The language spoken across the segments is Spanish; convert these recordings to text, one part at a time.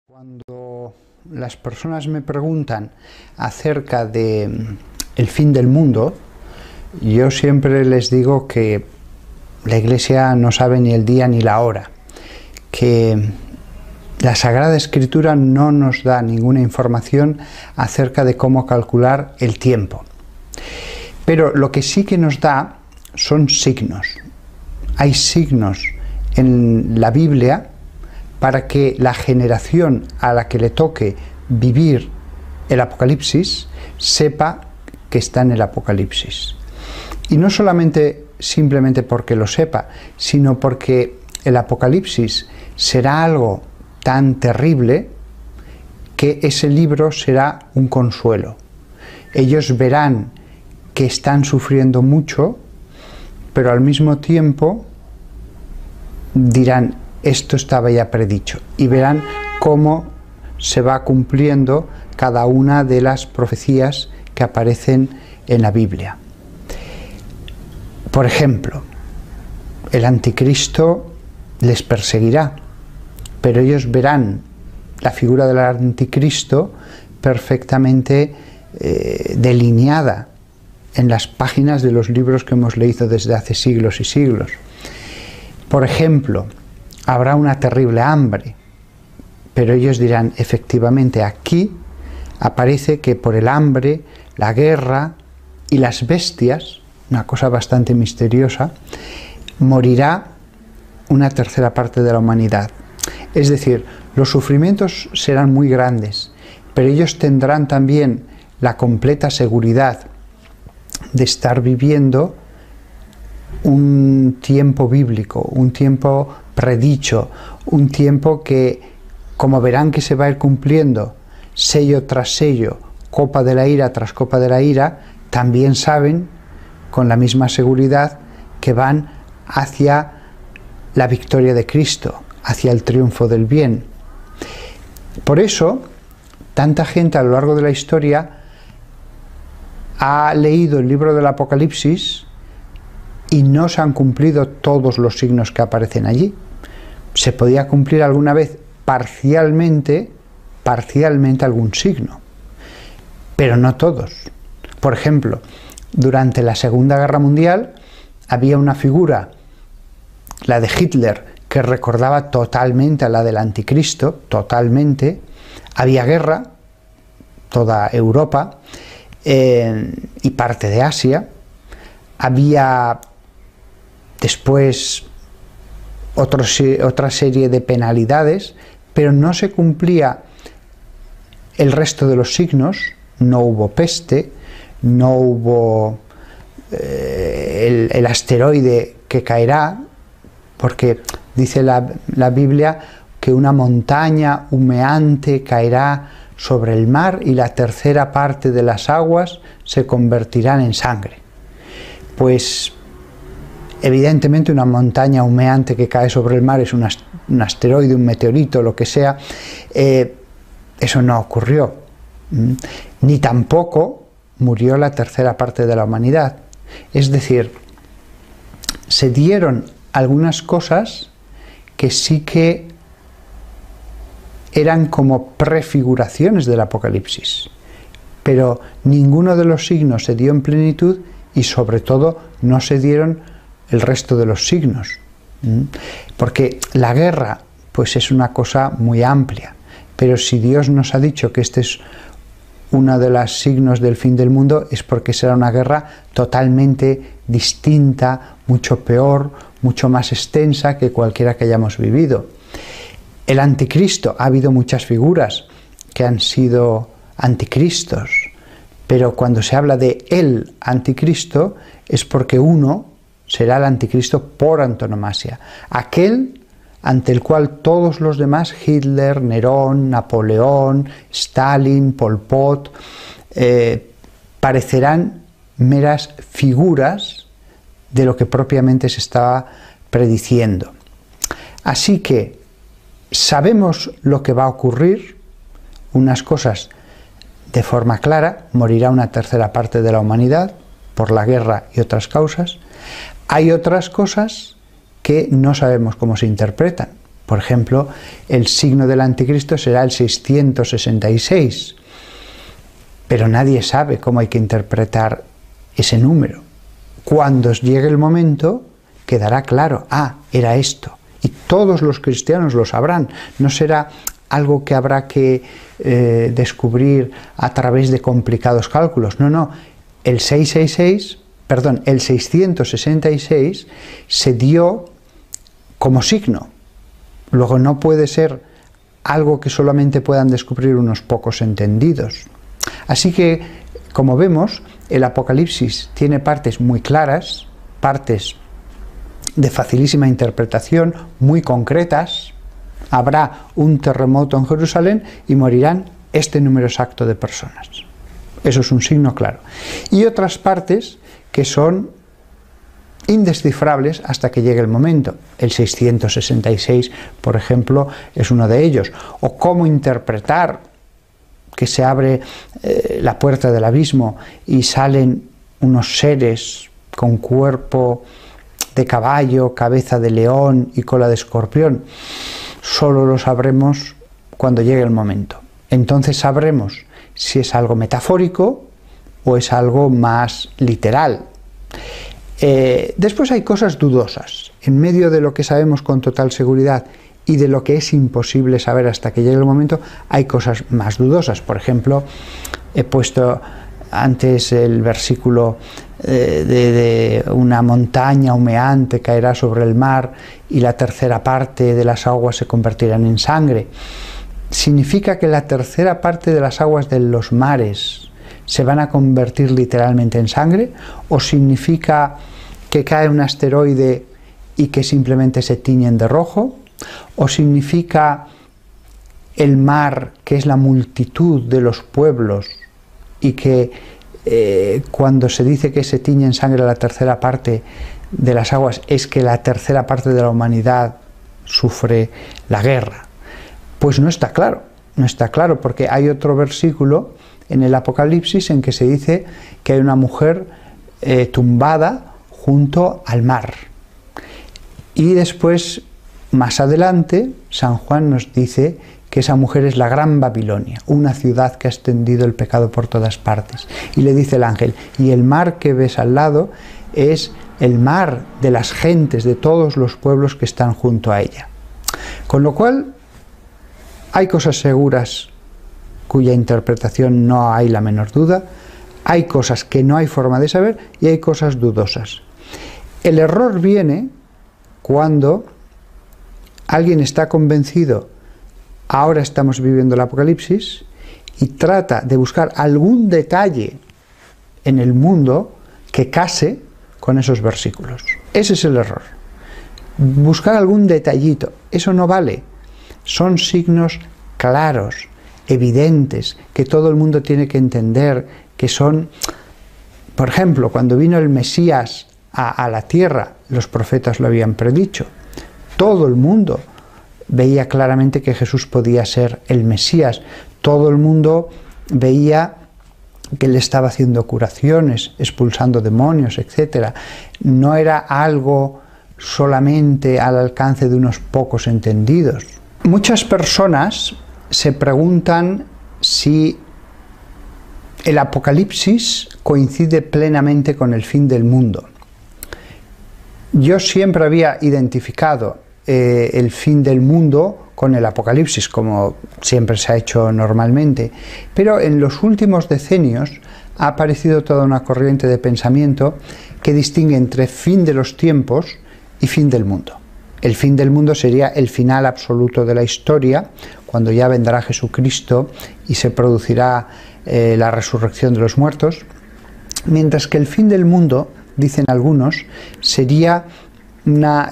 Cuando las personas me preguntan acerca de el fin del mundo, yo siempre les digo que la Iglesia no sabe ni el día ni la hora, que la Sagrada Escritura no nos da ninguna información acerca de cómo calcular el tiempo. Pero lo que sí que nos da son signos. Hay signos en la Biblia para que la generación a la que le toque vivir el Apocalipsis sepa que está en el Apocalipsis. Y no solamente simplemente porque lo sepa, sino porque el Apocalipsis será algo tan terrible que ese libro será un consuelo. Ellos verán que están sufriendo mucho, pero al mismo tiempo dirán: esto estaba ya predicho, y verán cómo se va cumpliendo cada una de las profecías que aparecen en la Biblia. Por ejemplo, el anticristo les perseguirá, pero ellos verán la figura del anticristo perfectamente delineada en las páginas de los libros que hemos leído desde hace siglos y siglos. Por ejemplo, habrá una terrible hambre, pero ellos dirán: efectivamente, aquí aparece que por el hambre, la guerra y las bestias, una cosa bastante misteriosa, morirá una tercera parte de la humanidad. Es decir, los sufrimientos serán muy grandes, pero ellos tendrán también la completa seguridad de estar viviendo un tiempo bíblico, un tiempo predicho, un tiempo que, como verán que se va a ir cumpliendo sello tras sello, copa de la ira tras copa de la ira, también saben con la misma seguridad que van hacia la victoria de Cristo, hacia el triunfo del bien. Por eso, tanta gente a lo largo de la historia ha leído el libro del Apocalipsis y no se han cumplido todos los signos que aparecen allí. Se podía cumplir alguna vez parcialmente algún signo, pero no todos. Por ejemplo, durante la Segunda Guerra Mundial había una figura, la de Hitler, que recordaba totalmente a la del anticristo, totalmente. Había guerra, toda Europa y parte de Asia. Había después otra serie de penalidades, pero no se cumplía el resto de los signos. No hubo peste, no hubo el asteroide que caerá, porque dice la Biblia que una montaña humeante caerá sobre el mar y la tercera parte de las aguas se convertirán en sangre. Pues evidentemente una montaña humeante que cae sobre el mar es un asteroide, un meteorito, lo que sea. Eso no ocurrió. Ni tampoco murió la tercera parte de la humanidad. Es decir, se dieron algunas cosas que sí que eran como prefiguraciones del Apocalipsis, pero ninguno de los signos se dio en plenitud, y sobre todo no se dieron el resto de los signos, porque la guerra pues es una cosa muy amplia, pero si Dios nos ha dicho que este es uno de los signos del fin del mundo, es porque será una guerra totalmente distinta, mucho peor, mucho más extensa que cualquiera que hayamos vivido. El anticristo, ha habido muchas figuras que han sido anticristos, pero cuando se habla de el anticristo es porque uno será el anticristo por antonomasia, aquel ante el cual todos los demás, Hitler, Nerón, Napoleón, Stalin, Pol Pot, parecerán meras figuras de lo que propiamente se estaba prediciendo. Así que sabemos lo que va a ocurrir, unas cosas de forma clara: morirá una tercera parte de la humanidad por la guerra y otras causas. Hay otras cosas que no sabemos cómo se interpretan. Por ejemplo, el signo del anticristo será el 666, pero nadie sabe cómo hay que interpretar ese número. Cuando llegue el momento, quedará claro, era esto. Y todos los cristianos lo sabrán. No será algo que habrá que descubrir a través de complicados cálculos. No, el 666 se dio como signo. Luego no puede ser algo que solamente puedan descubrir unos pocos entendidos. Así que, como vemos, el Apocalipsis tiene partes muy claras, partes de facilísima interpretación, muy concretas. Habrá un terremoto en Jerusalén y morirán este número exacto de personas. Eso es un signo claro. Y otras partes que son indescifrables hasta que llegue el momento. El 666, por ejemplo, es uno de ellos. O cómo interpretar que se abre la puerta del abismo y salen unos seres con cuerpo de caballo, cabeza de león y cola de escorpión. Solo lo sabremos cuando llegue el momento. Entonces sabremos si es algo metafórico o es algo más literal. Después hay cosas dudosas. En medio de lo que sabemos con total seguridad y de lo que es imposible saber hasta que llegue el momento, hay cosas más dudosas. Por ejemplo, he puesto antes el versículo de una montaña humeante caerá sobre el mar y la tercera parte de las aguas se convertirán en sangre. ¿Significa que la tercera parte de las aguas de los mares se van a convertir literalmente en sangre? ¿O significa que cae un asteroide y que simplemente se tiñen de rojo? ¿O significa el mar, que es la multitud de los pueblos, y que cuando se dice que se tiñe en sangre la tercera parte de las aguas, es que la tercera parte de la humanidad sufre la guerra? Pues no está claro, porque hay otro versículo en el Apocalipsis en que se dice que hay una mujer tumbada junto al mar. Y después, más adelante, San Juan nos dice que esa mujer es la Gran Babilonia, una ciudad que ha extendido el pecado por todas partes. Y le dice el ángel, y el mar que ves al lado es el mar de las gentes, de todos los pueblos que están junto a ella. Con lo cual, hay cosas seguras cuya interpretación no hay la menor duda, hay cosas que no hay forma de saber y hay cosas dudosas. El error viene cuando alguien está convencido, ahora estamos viviendo el Apocalipsis, y trata de buscar algún detalle en el mundo que case con esos versículos. Ese es el error. Buscar algún detallito, eso no vale. Son signos claros, evidentes, que todo el mundo tiene que entender, que son, por ejemplo, cuando vino el Mesías a la tierra, los profetas lo habían predicho. Todo el mundo veía claramente que Jesús podía ser el Mesías. Todo el mundo veía que él estaba haciendo curaciones, expulsando demonios, etc. No era algo solamente al alcance de unos pocos entendidos. Muchas personas se preguntan si el Apocalipsis coincide plenamente con el fin del mundo. Yo siempre había identificado el fin del mundo con el Apocalipsis, como siempre se ha hecho normalmente, pero en los últimos decenios ha aparecido toda una corriente de pensamiento que distingue entre fin de los tiempos y fin del mundo. El fin del mundo sería el final absoluto de la historia, cuando ya vendrá Jesucristo y se producirá la resurrección de los muertos, mientras que el fin del mundo, dicen algunos, sería una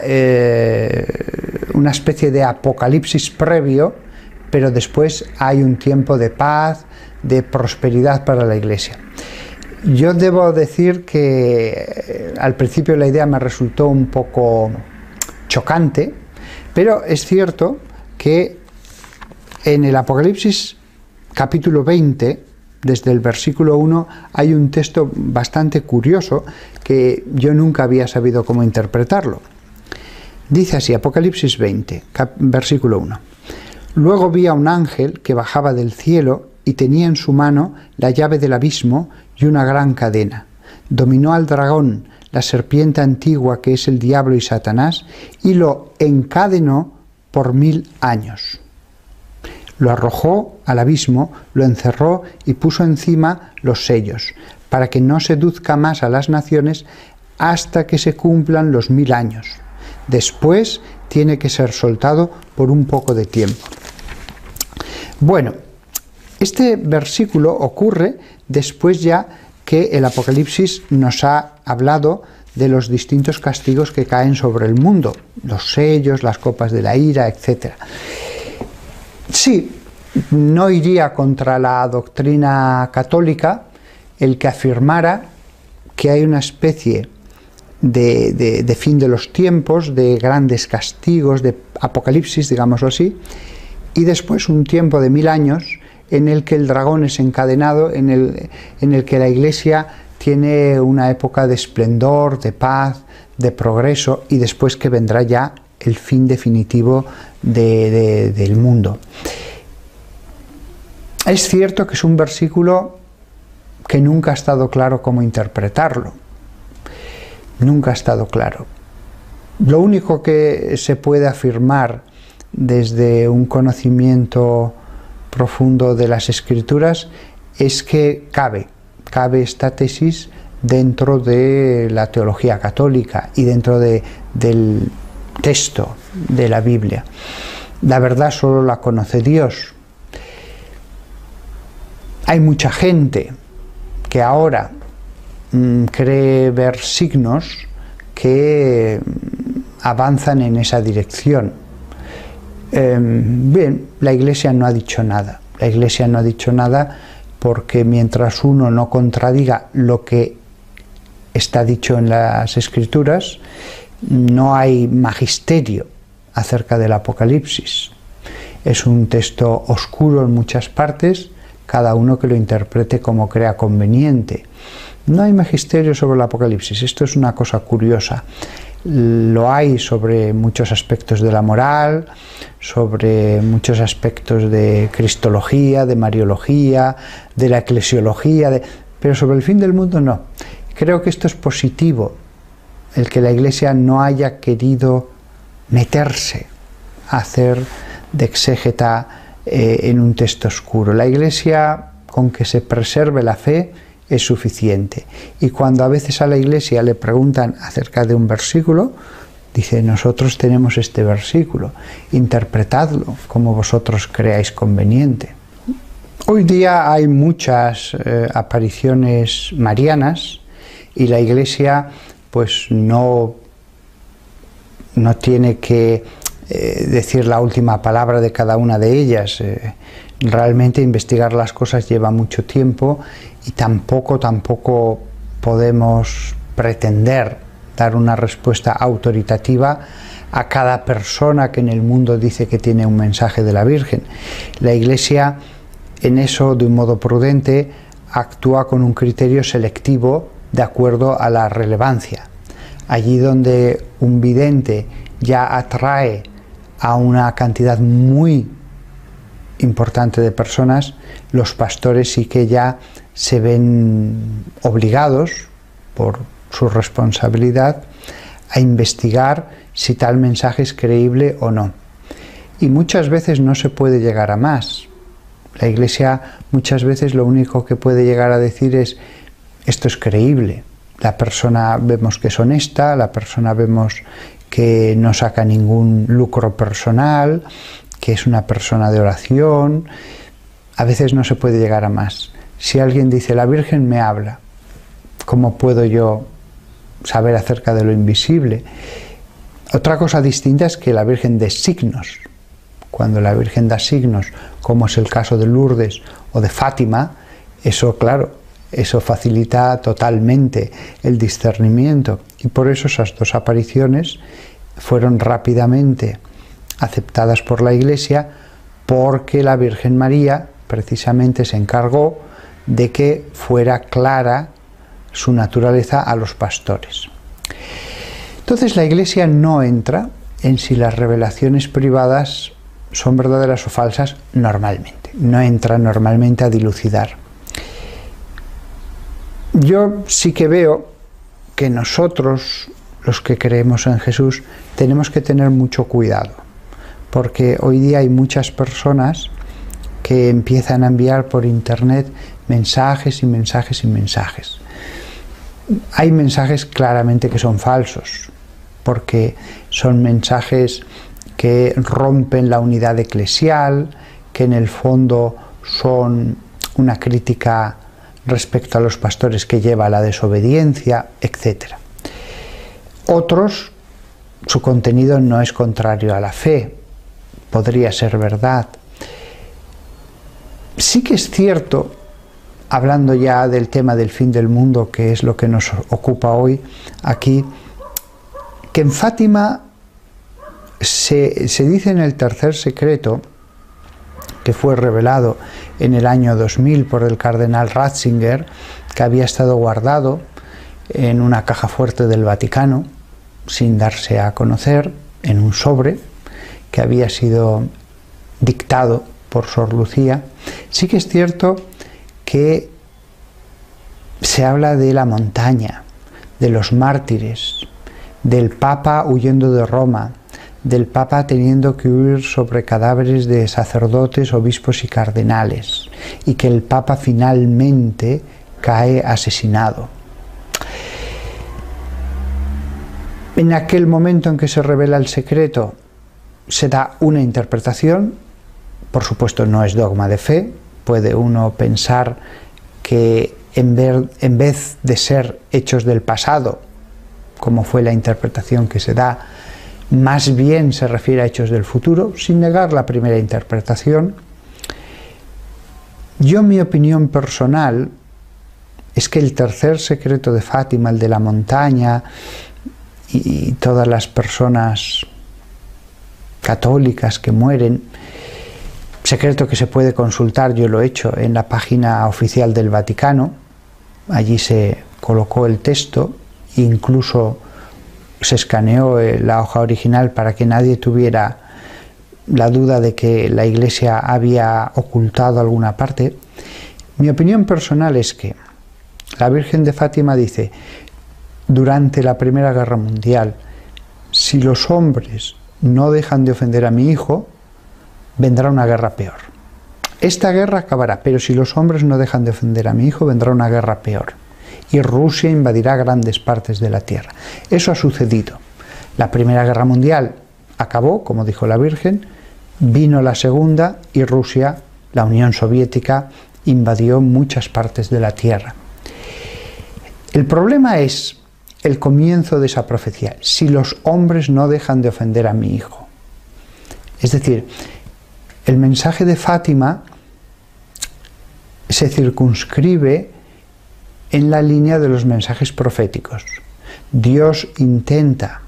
especie de apocalipsis previo, pero después hay un tiempo de paz, de prosperidad para la Iglesia. Yo debo decir que al principio la idea me resultó un poco chocante, pero es cierto que en el Apocalipsis capítulo 20, desde el versículo 1, hay un texto bastante curioso que yo nunca había sabido cómo interpretarlo. Dice así, Apocalipsis 20, versículo 1. Luego vi a un ángel que bajaba del cielo y tenía en su mano la llave del abismo y una gran cadena. Dominó al dragón, la serpiente antigua que es el diablo y Satanás, y lo encadenó por 1000 años. Lo arrojó al abismo, lo encerró y puso encima los sellos, para que no seduzca más a las naciones hasta que se cumplan los 1000 años. Después tiene que ser soltado por un poco de tiempo. Bueno, este versículo ocurre después ya que el Apocalipsis nos ha hablado de los distintos castigos que caen sobre el mundo, los sellos, las copas de la ira, etc. Sí, no iría contra la doctrina católica el que afirmara que hay una especie de fin de los tiempos, de grandes castigos, de apocalipsis, digámoslo así, y después un tiempo de 1000 años en el que el dragón es encadenado, en el que la Iglesia tiene una época de esplendor, de paz, de progreso, y después que vendrá ya el fin definitivo del mundo. Es cierto que es un versículo que nunca ha estado claro cómo interpretarlo. Nunca ha estado claro. Lo único que se puede afirmar desde un conocimiento profundo de las Escrituras es que cabe esta tesis dentro de la teología católica y dentro del texto de la Biblia. La verdad solo la conoce Dios. Hay mucha gente que ahora cree ver signos que avanzan en esa dirección. Bien, la Iglesia no ha dicho nada. La Iglesia no ha dicho nada porque mientras uno no contradiga lo que está dicho en las Escrituras, no hay magisterio acerca del Apocalipsis. Es un texto oscuro en muchas partes, cada uno que lo interprete como crea conveniente. No hay magisterio sobre el Apocalipsis. Esto es una cosa curiosa. Lo hay sobre muchos aspectos de la moral, sobre muchos aspectos de cristología, de mariología, de la eclesiología, pero sobre el fin del mundo no. Creo que esto es positivo, el que la Iglesia no haya querido meterse a hacer de exégeta en un texto oscuro. La Iglesia, con que se preserve la fe, es suficiente. Y cuando a veces a la Iglesia le preguntan acerca de un versículo, dice: nosotros tenemos este versículo, interpretadlo como vosotros creáis conveniente. Hoy día hay muchas apariciones marianas y la Iglesia pues no tiene que decir la última palabra de cada una de ellas. Realmente investigar las cosas lleva mucho tiempo y tampoco podemos pretender dar una respuesta autoritativa a cada persona que en el mundo dice que tiene un mensaje de la Virgen. La Iglesia en eso, de un modo prudente, actúa con un criterio selectivo de acuerdo a la relevancia. Allí donde un vidente ya atrae a una cantidad muy importante de personas, los pastores sí que ya se ven obligados por su responsabilidad a investigar si tal mensaje es creíble o no. Y muchas veces no se puede llegar a más. La Iglesia muchas veces lo único que puede llegar a decir es: esto es creíble, la persona vemos que es honesta, la persona vemos que no saca ningún lucro personal, que es una persona de oración. A veces no se puede llegar a más. Si alguien dice: la Virgen me habla, ¿cómo puedo yo saber acerca de lo invisible? Otra cosa distinta es que la Virgen dé signos. Cuando la Virgen da signos, como es el caso de Lourdes o de Fátima, eso, claro, eso facilita totalmente el discernimiento. Y por eso esas dos apariciones fueron rápidamente aceptadas por la Iglesia, porque la Virgen María precisamente se encargó de que fuera clara su naturaleza a los pastores. Entonces la Iglesia no entra en si las revelaciones privadas son verdaderas o falsas normalmente. No entra normalmente a dilucidar. Yo sí que veo que nosotros, los que creemos en Jesús, tenemos que tener mucho cuidado, porque hoy día hay muchas personas que empiezan a enviar por internet mensajes y mensajes y mensajes. Hay mensajes claramente que son falsos, porque son mensajes que rompen la unidad eclesial, que en el fondo son una crítica respecto a los pastores que lleva a la desobediencia, etc. Otros, su contenido no es contrario a la fe, podría ser verdad. Sí que es cierto, hablando ya del tema del fin del mundo, que es lo que nos ocupa hoy aquí, que en Fátima se dice en el tercer secreto, que fue revelado en el año 2000 por el cardenal Ratzinger, que había estado guardado en una caja fuerte del Vaticano, sin darse a conocer, en un sobre, que había sido dictado por Sor Lucía. Sí que es cierto que se habla de la montaña, de los mártires, del Papa huyendo de Roma, del Papa teniendo que huir sobre cadáveres de sacerdotes, obispos y cardenales, y que el Papa finalmente cae asesinado. En aquel momento en que se revela el secreto, se da una interpretación, por supuesto no es dogma de fe, puede uno pensar que en vez de ser hechos del pasado, como fue la interpretación que se da, más bien se refiere a hechos del futuro, sin negar la primera interpretación. Yo, mi opinión personal es que el tercer secreto de Fátima, el de la montaña, y todas las personas católicas que mueren, secreto que se puede consultar, yo lo he hecho en la página oficial del Vaticano, allí se colocó el texto, incluso se escaneó la hoja original para que nadie tuviera la duda de que la Iglesia había ocultado alguna parte. Mi opinión personal es que la Virgen de Fátima dice, durante la Primera Guerra Mundial, si los hombres no dejan de ofender a mi hijo, vendrá una guerra peor. Esta guerra acabará, pero si los hombres no dejan de ofender a mi hijo, vendrá una guerra peor. Y Rusia invadirá grandes partes de la tierra. Eso ha sucedido. La Primera Guerra Mundial acabó, como dijo la Virgen, vino la Segunda y Rusia, la Unión Soviética, invadió muchas partes de la tierra. El problema es el comienzo de esa profecía, si los hombres no dejan de ofender a mi hijo. Es decir, el mensaje de Fátima se circunscribe en la línea de los mensajes proféticos. Dios intenta,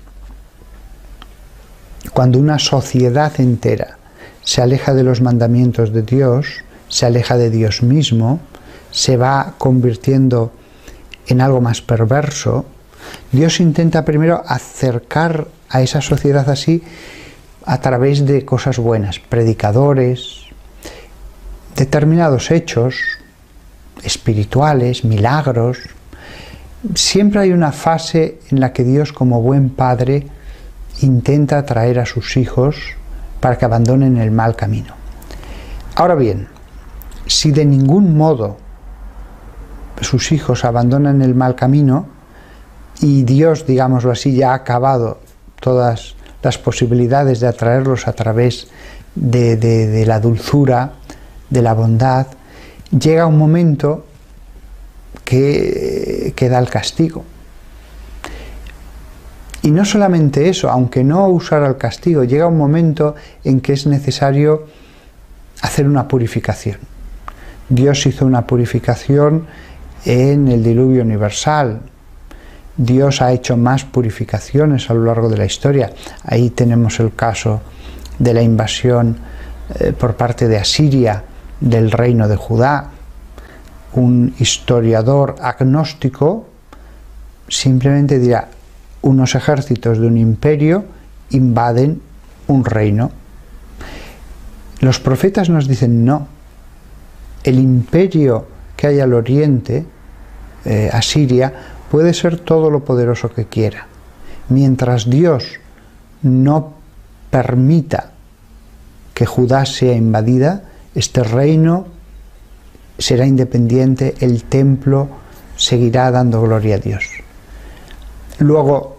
cuando una sociedad entera se aleja de los mandamientos de Dios, se aleja de Dios mismo, se va convirtiendo en algo más perverso, Dios intenta primero acercar a esa sociedad así a través de cosas buenas, predicadores, determinados hechos espirituales, milagros. Siempre hay una fase en la que Dios, como buen padre, intenta atraer a sus hijos para que abandonen el mal camino. Ahora bien, si de ningún modo sus hijos abandonan el mal camino y Dios, digámoslo así, ya ha acabado todas las posibilidades de atraerlos a través de la dulzura, de la bondad, llega un momento que da el castigo. Y no solamente eso, aunque no usara el castigo, llega un momento en que es necesario hacer una purificación. Dios hizo una purificación en el diluvio universal. Dios ha hecho más purificaciones a lo largo de la historia. Ahí tenemos el caso de la invasión por parte de Asiria del reino de Judá. Un historiador agnóstico simplemente dirá unos ejércitos de un imperio invaden un reino. Los profetas nos dicen no. El imperio que hay al oriente, Asiria, puede ser todo lo poderoso que quiera. Mientras Dios no permita que Judá sea invadida, este reino será independiente, el templo seguirá dando gloria a Dios. Luego,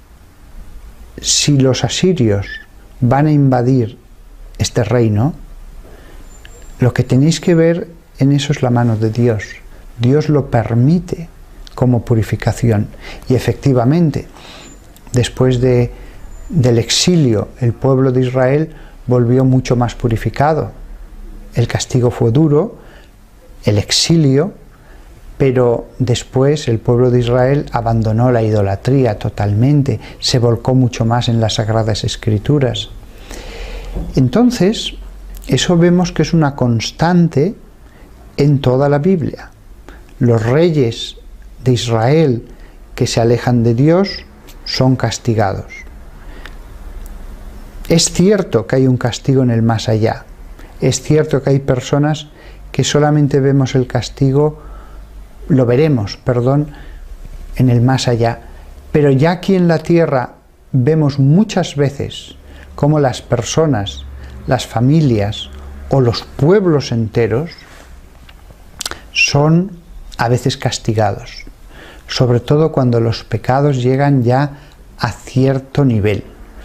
si los asirios van a invadir este reino, lo que tenéis que ver en eso es la mano de Dios. Dios lo permite como purificación. Y efectivamente, después del exilio, el pueblo de Israel volvió mucho más purificado. El castigo fue duro, el exilio, pero después el pueblo de Israel abandonó la idolatría totalmente, se volcó mucho más en las Sagradas Escrituras. Entonces, eso vemos que es una constante en toda la Biblia. Los reyes de Israel que se alejan de Dios son castigados. Es cierto que hay un castigo en el más allá. Es cierto que hay personas que solamente vemos el castigo, lo veremos, en el más allá. Pero ya aquí en la tierra vemos muchas veces cómo las personas, las familias o los pueblos enteros son a veces castigados, sobre todo cuando los pecados llegan ya a cierto nivel.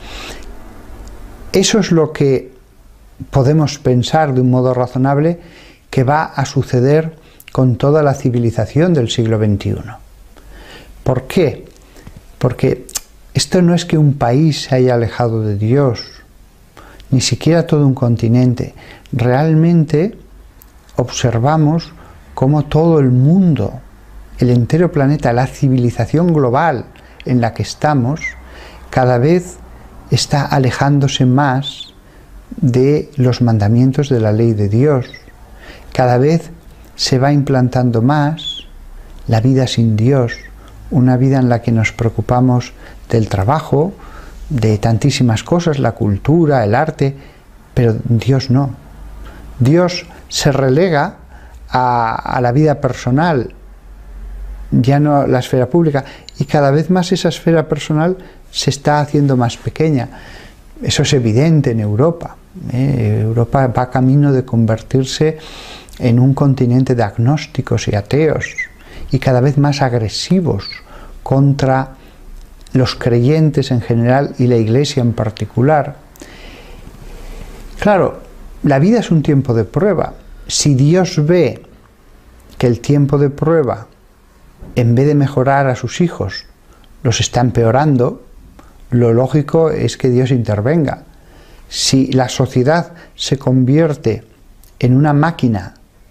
Eso es lo que podemos pensar de un modo razonable que va a suceder con toda la civilización del siglo XXI. ¿Por qué? Porque esto no es que un país se haya alejado de Dios, ni siquiera todo un continente. Realmente observamos cómo todo el mundo, el entero planeta, la civilización global en la que estamos, cada vez está alejándose más de los mandamientos de la ley de Dios. Cada vez se va implantando más la vida sin Dios, una vida en la que nos preocupamos del trabajo, de tantísimas cosas, la cultura, el arte, pero Dios no. Dios se relega a la vida personal, ya no la esfera pública, y cada vez más esa esfera personal se está haciendo más pequeña. Eso es evidente en Europa. Europa va camino de convertirse en un continente de agnósticos y ateos, y cada vez más agresivos contra los creyentes en general y la Iglesia en particular. Claro, la vida es un tiempo de prueba. Si Dios ve que el tiempo de prueba, en vez de mejorar a sus hijos, los está empeorando, lo lógico es que Dios intervenga. Si la sociedad se convierte en una máquina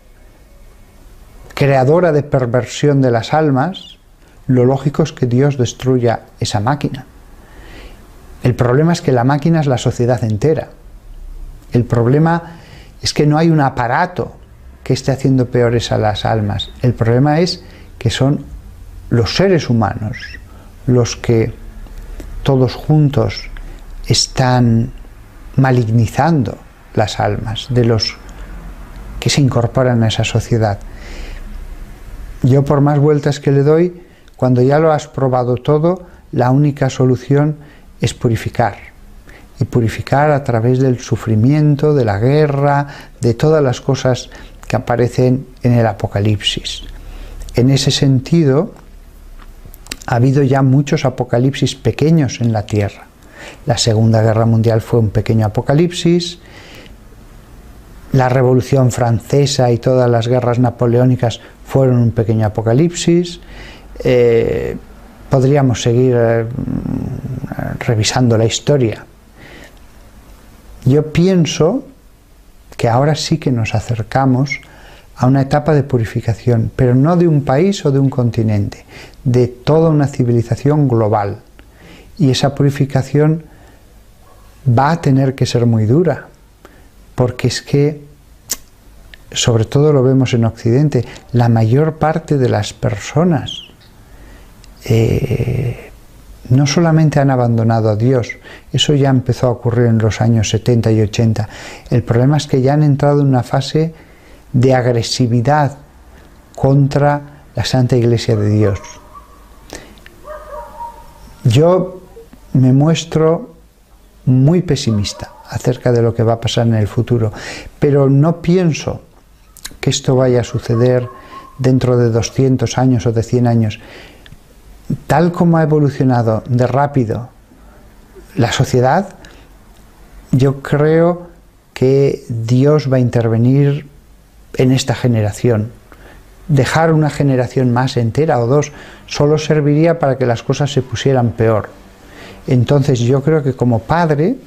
creadora de perversión de las almas, lo lógico es que Dios destruya esa máquina. El problema es que la máquina es la sociedad entera. El problema es que no hay un aparato que esté haciendo peores a las almas. El problema es que son los seres humanos los que todos juntos están malignizando las almas de los que se incorporan a esa sociedad. Yo, por más vueltas que le doy, cuando ya lo has probado todo, la única solución es purificar. Y purificar a través del sufrimiento, de la guerra, de todas las cosas que aparecen en el Apocalipsis. En ese sentido, ha habido ya muchos apocalipsis pequeños en la tierra. La Segunda Guerra Mundial fue un pequeño apocalipsis. La Revolución Francesa y todas las guerras napoleónicas fueron un pequeño apocalipsis. Podríamos seguir revisando la historia. Yo pienso que ahora sí que nos acercamos a una etapa de purificación, pero no de un país o de un continente, de toda una civilización global. Y esa purificación va a tener que ser muy dura, porque es que, sobre todo lo vemos en Occidente, la mayor parte de las personas no solamente han abandonado a Dios, eso ya empezó a ocurrir en los años 70 y 80. El problema es que ya han entrado en una fase de agresividad contra la Santa Iglesia de Dios. Yo me muestro muy pesimista acerca de lo que va a pasar en el futuro, pero no pienso que esto vaya a suceder dentro de 200 años o de 100 años. Tal como ha evolucionado de rápido la sociedad, yo creo que Dios va a intervenir en esta generación. Dejar una generación más entera o dos solo serviría para que las cosas se pusieran peor. Entonces yo creo que como padre,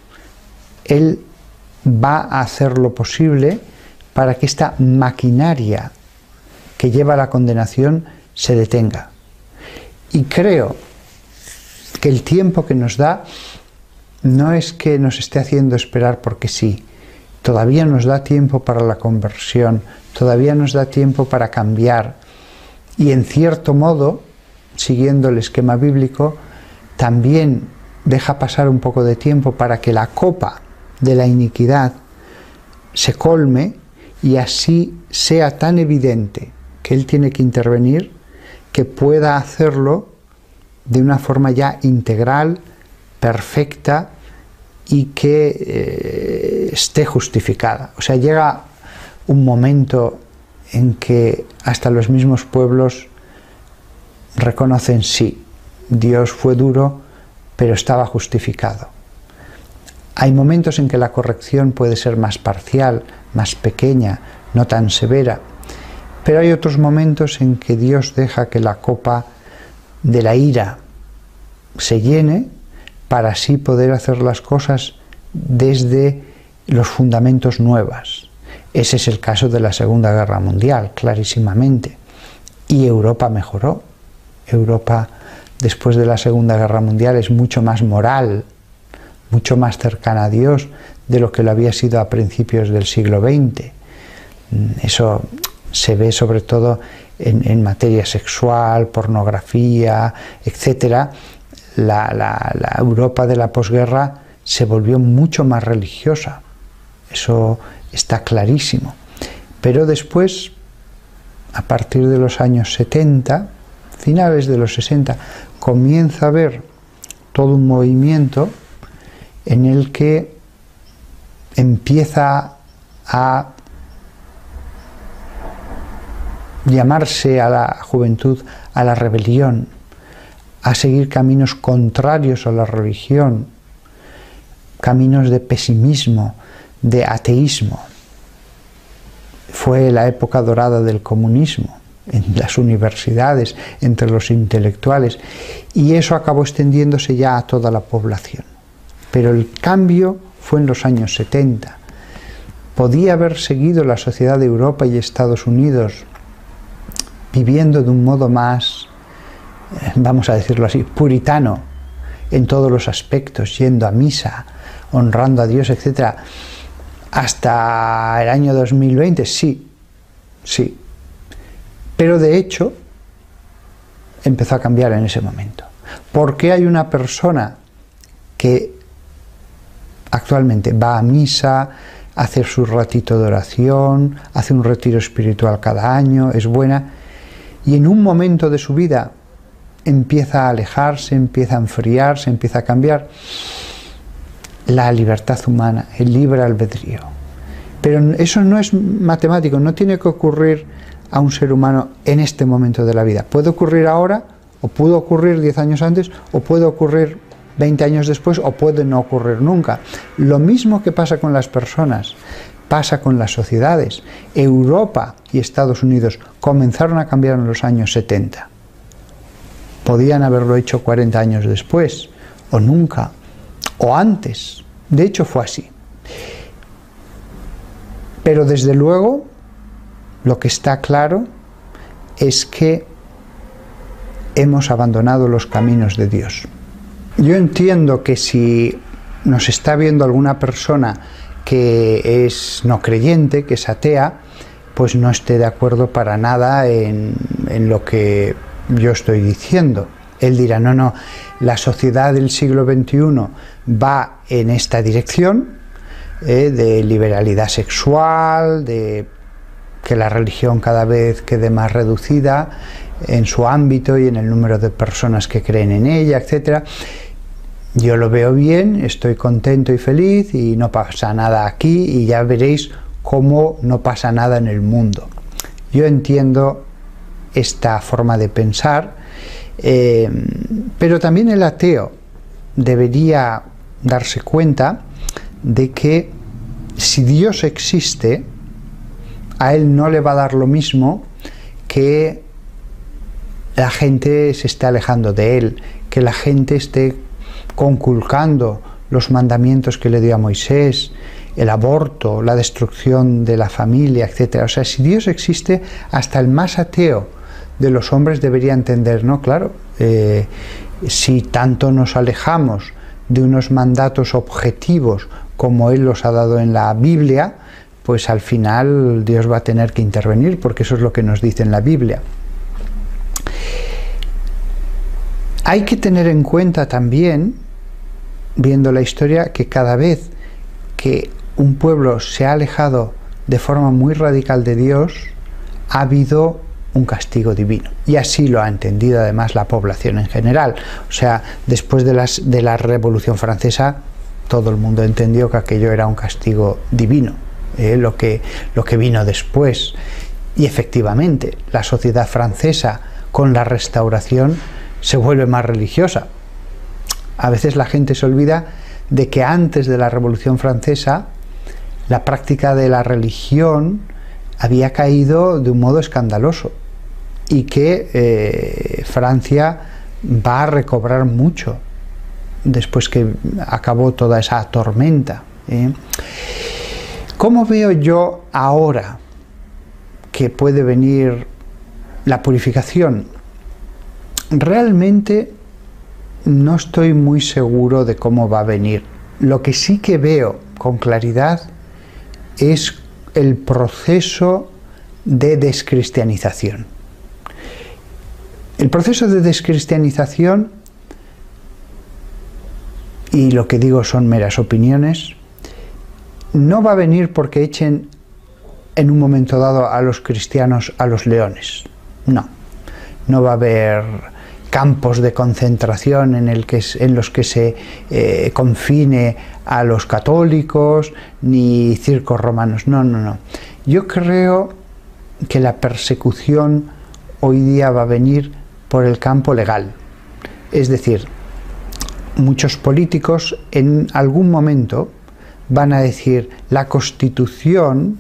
Él va a hacer lo posible para que esta maquinaria que lleva a la condenación se detenga. Y creo que el tiempo que nos da no es que nos esté haciendo esperar porque sí. Todavía nos da tiempo para la conversión, todavía nos da tiempo para cambiar. Y en cierto modo, siguiendo el esquema bíblico, también deja pasar un poco de tiempo para que la copa de la iniquidad se colme y así sea tan evidente que Él tiene que intervenir, que pueda hacerlo de una forma ya integral, perfecta y que esté justificada. O sea, llega un momento en que hasta los mismos pueblos reconocen, sí, Dios fue duro, pero estaba justificado. Hay momentos en que la corrección puede ser más parcial, más pequeña, no tan severa, pero hay otros momentos en que Dios deja que la copa de la ira se llene para así poder hacer las cosas desde los fundamentos nuevos. Ese es el caso de la Segunda Guerra Mundial, clarísimamente. Y Europa mejoró. Europa, después de la Segunda Guerra Mundial, es mucho más moral, mucho más cercana a Dios de lo que lo había sido a principios del siglo XX. Eso se ve sobre todo en materia sexual, pornografía, etc. La Europa de la posguerra se volvió mucho más religiosa. Eso está clarísimo. Pero después, a partir de los años 70, finales de los 60, comienza a haber todo un movimiento en el que empieza a llamarse a la juventud a la rebelión, a seguir caminos contrarios a la religión, caminos de pesimismo, de ateísmo. Fue la época dorada del comunismo en las universidades, entre los intelectuales, y eso acabó extendiéndose ya a toda la población. Pero el cambio fue en los años 70. Podía haber seguido la sociedad de Europa y Estados Unidos viviendo de un modo más, vamos a decirlo así, puritano en todos los aspectos, yendo a misa, honrando a Dios, etc. Hasta el año 2020, sí. Pero de hecho, empezó a cambiar en ese momento. ¿Por qué hay una persona que actualmente va a misa, hace su ratito de oración, hace un retiro espiritual cada año, es buena, y en un momento de su vida empieza a alejarse, empieza a enfriarse, empieza a cambiar? La libertad humana, el libre albedrío. Pero eso no es matemático, no tiene que ocurrir a un ser humano en este momento de la vida. Puede ocurrir ahora, o pudo ocurrir 10 años antes, o puede ocurrir 20 años después, o puede no ocurrir nunca. Lo mismo que pasa con las personas, pasa con las sociedades. Europa y Estados Unidos comenzaron a cambiar en los años 70. Podían haberlo hecho 40 años después, o nunca, o antes. De hecho fue así. Pero desde luego, lo que está claro es que hemos abandonado los caminos de Dios. Yo entiendo que si nos está viendo alguna persona que es no creyente, que es atea, pues no esté de acuerdo para nada en lo que yo estoy diciendo. Él dirá, no, no, la sociedad del siglo XXI va en esta dirección, de liberalidad sexual, de que la religión cada vez quede más reducida en su ámbito y en el número de personas que creen en ella, etc. Yo lo veo bien, estoy contento y feliz y no pasa nada aquí y ya veréis cómo no pasa nada en el mundo. Yo entiendo esta forma de pensar, pero también el ateo debería darse cuenta de que si Dios existe, a él no le va a dar lo mismo que la gente se esté alejando de él, que la gente esté conculcando los mandamientos que le dio a Moisés, el aborto, la destrucción de la familia, etc. O sea, si Dios existe, hasta el más ateo de los hombres debería entender, ¿no? Claro, si tanto nos alejamos de unos mandatos objetivos como Él los ha dado en la Biblia, pues al final Dios va a tener que intervenir, porque eso es lo que nos dice en la Biblia. Hay que tener en cuenta también, viendo la historia, que cada vez que un pueblo se ha alejado de forma muy radical de Dios, ha habido un castigo divino. Y así lo ha entendido además la población en general. O sea, después de la Revolución Francesa, todo el mundo entendió que aquello era un castigo divino, lo que vino después. Y efectivamente, la sociedad francesa, con la Restauración, se vuelve más religiosa. A veces la gente se olvida de que antes de la Revolución Francesa, la práctica de la religión había caído de un modo escandaloso y que Francia va a recobrar mucho después que acabó toda esa tormenta. ¿Cómo veo yo ahora que puede venir la purificación? Realmente no estoy muy seguro de cómo va a venir. Lo que sí que veo con claridad es el proceso de descristianización. El proceso de descristianización, y lo que digo son meras opiniones, no va a venir porque echen en un momento dado a los cristianos a los leones. No, no va a haber campos de concentración en los que se confine a los católicos, ni circos romanos. No, no, no. Yo creo que la persecución hoy día va a venir por el campo legal. Es decir, muchos políticos en algún momento van a decir: la Constitución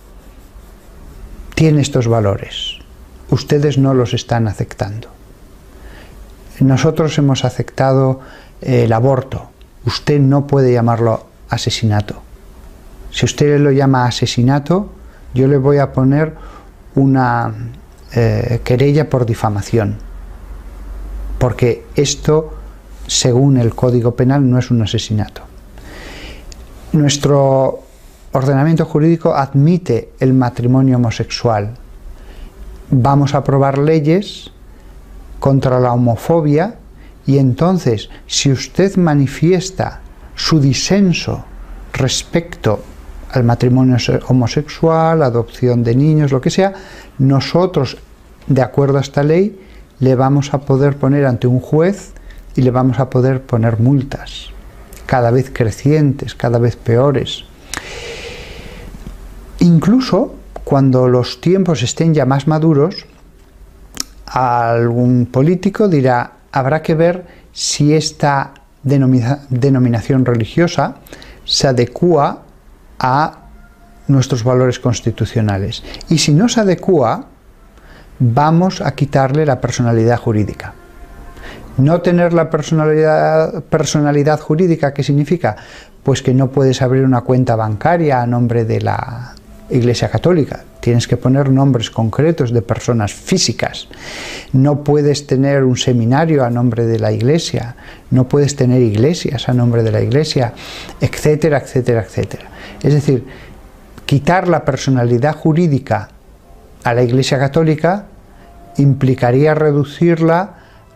tiene estos valores, ustedes no los están aceptando. Nosotros hemos aceptado el aborto, usted no puede llamarlo asesinato. Si usted lo llama asesinato, yo le voy a poner una querella por difamación, porque esto, según el Código Penal, no es un asesinato. Nuestro ordenamiento jurídico admite el matrimonio homosexual. Vamos a aprobar leyes contra la homofobia, y entonces, si usted manifiesta su disenso respecto al matrimonio homosexual, adopción de niños, lo que sea, nosotros, de acuerdo a esta ley, le vamos a poder poner ante un juez y le vamos a poder poner multas, cada vez crecientes, cada vez peores. Incluso cuando los tiempos estén ya más maduros, algún político dirá: habrá que ver si esta denominación religiosa se adecúa a nuestros valores constitucionales. Y si no se adecúa, vamos a quitarle la personalidad jurídica. No tener la personalidad jurídica, ¿qué significa? Pues que no puedes abrir una cuenta bancaria a nombre de la Iglesia Católica. Tienes que poner nombres concretos de personas físicas. No puedes tener un seminario a nombre de la Iglesia. No puedes tener iglesias a nombre de la Iglesia, etcétera, etcétera, etcétera. Es decir, quitar la personalidad jurídica a la Iglesia Católica implicaría reducirla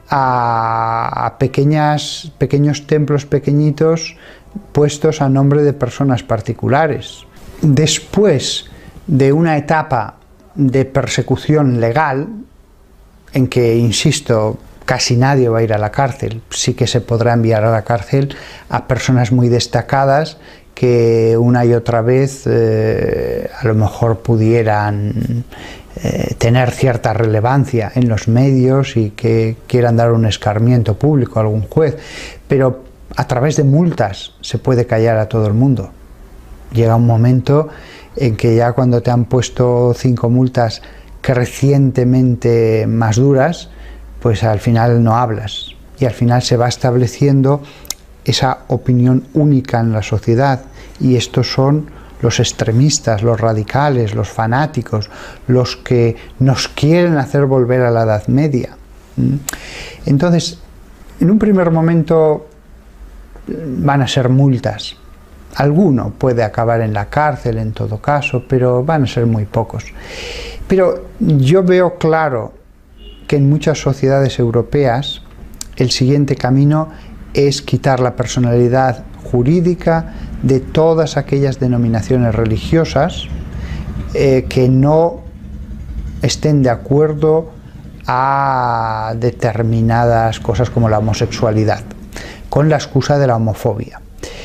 a pequeños templos pequeñitos puestos a nombre de personas particulares. Después de una etapa de persecución legal, en que, insisto, casi nadie va a ir a la cárcel, sí que se podrá enviar a la cárcel a personas muy destacadas que una y otra vez a lo mejor pudieran tener cierta relevancia en los medios y que quieran dar un escarmiento público a algún juez, pero a través de multas se puede callar a todo el mundo. Llega un momento en que ya cuando te han puesto 5 multas crecientemente más duras, pues al final no hablas y al final se va estableciendo esa opinión única en la sociedad, y estos son los extremistas, los radicales, los fanáticos, los que nos quieren hacer volver a la Edad Media. Entonces, en un primer momento van a ser multas. Alguno puede acabar en la cárcel en todo caso, pero van a ser muy pocos. Pero yo veo claro que en muchas sociedades europeas el siguiente camino es quitar la personalidad jurídica de todas aquellas denominaciones religiosas que no estén de acuerdo a determinadas cosas como la homosexualidad, con la excusa de la homofobia.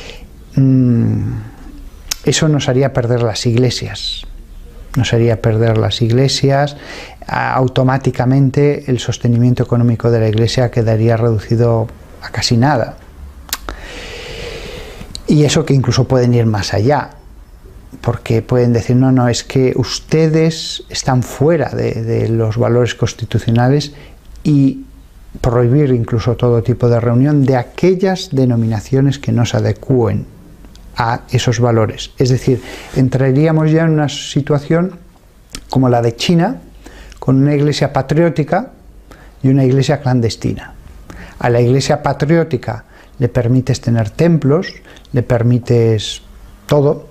Eso nos haría perder las iglesias. Nos haría perder las iglesias. Automáticamente el sostenimiento económico de la iglesia quedaría reducido a casi nada. Y eso que incluso pueden ir más allá, porque pueden decir, no, no, es que ustedes están fuera de los valores constitucionales, y prohibir incluso todo tipo de reunión de aquellas denominaciones que no se adecúen a esos valores. Es decir, entraríamos ya en una situación como la de China, con una iglesia patriótica y una iglesia clandestina. A la iglesia patriótica le permites tener templos, le permites todo.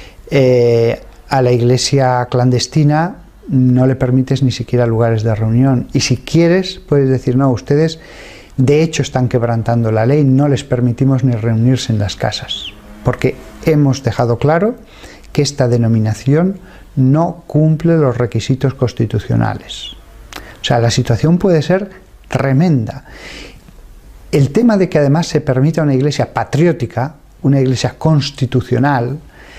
A la iglesia clandestina no le permites ni siquiera lugares de reunión. Y si quieres, puedes decir, no, ustedes de hecho están quebrantando la ley, no les permitimos ni reunirse en las casas, porque hemos dejado claro que esta denominación no cumple los requisitos constitucionales. O sea, la situación puede ser tremenda. El tema de que además se permita una iglesia patriótica, una iglesia constitucional,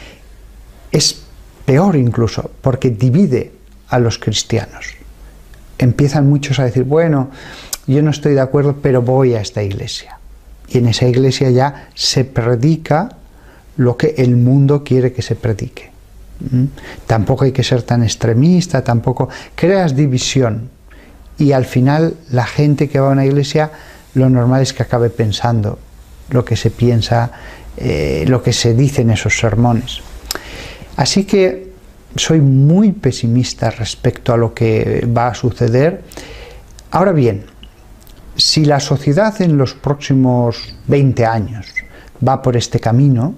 es peor incluso, porque divide a los cristianos. Empiezan muchos a decir, bueno, yo no estoy de acuerdo, pero voy a esta iglesia. Y en esa iglesia ya se predica lo que el mundo quiere que se predique. Tampoco hay que ser tan extremista, tampoco creas división. Y al final la gente que va a una iglesia, lo normal es que acabe pensando lo que se piensa, lo que se dice en esos sermones. Así que soy muy pesimista respecto a lo que va a suceder. Ahora bien, si la sociedad en los próximos 20 años va por este camino,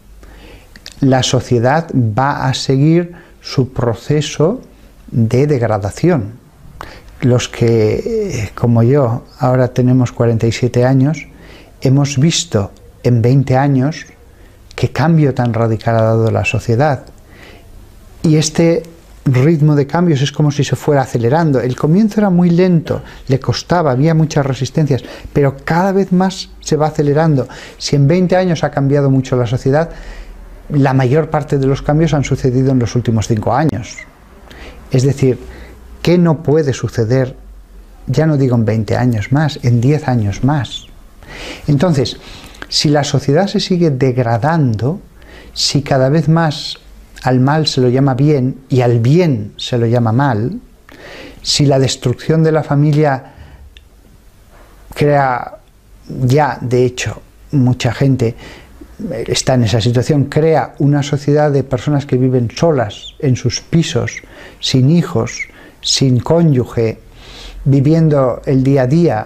la sociedad va a seguir su proceso de degradación. Los que, como yo, ahora tenemos 47 años, hemos visto en 20 años qué cambio tan radical ha dado la sociedad. Y este ritmo de cambios es como si se fuera acelerando. El comienzo era muy lento, le costaba, había muchas resistencias, pero cada vez más se va acelerando. Si en 20 años ha cambiado mucho la sociedad, la mayor parte de los cambios han sucedido en los últimos 5 años. Es decir, ¿qué no puede suceder? Ya no digo en 20 años más, en 10 años más. Entonces, si la sociedad se sigue degradando, si cada vez más al mal se lo llama bien y al bien se lo llama mal, si la destrucción de la familia crea, ya de hecho mucha gente está en esa situación, crea una sociedad de personas que viven solas en sus pisos, sin hijos, sin cónyuge, viviendo el día a día.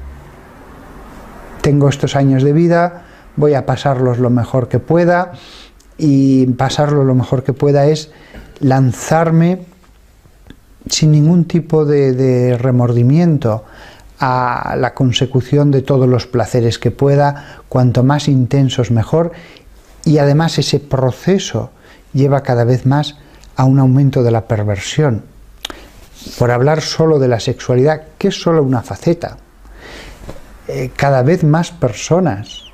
Tengo estos años de vida, voy a pasarlos lo mejor que pueda, y pasarlo lo mejor que pueda es lanzarme sin ningún tipo de remordimiento a la consecución de todos los placeres que pueda, cuanto más intensos mejor, y además ese proceso lleva cada vez más a un aumento de la perversión. Por hablar solo de la sexualidad, que es solo una faceta, cada vez más personas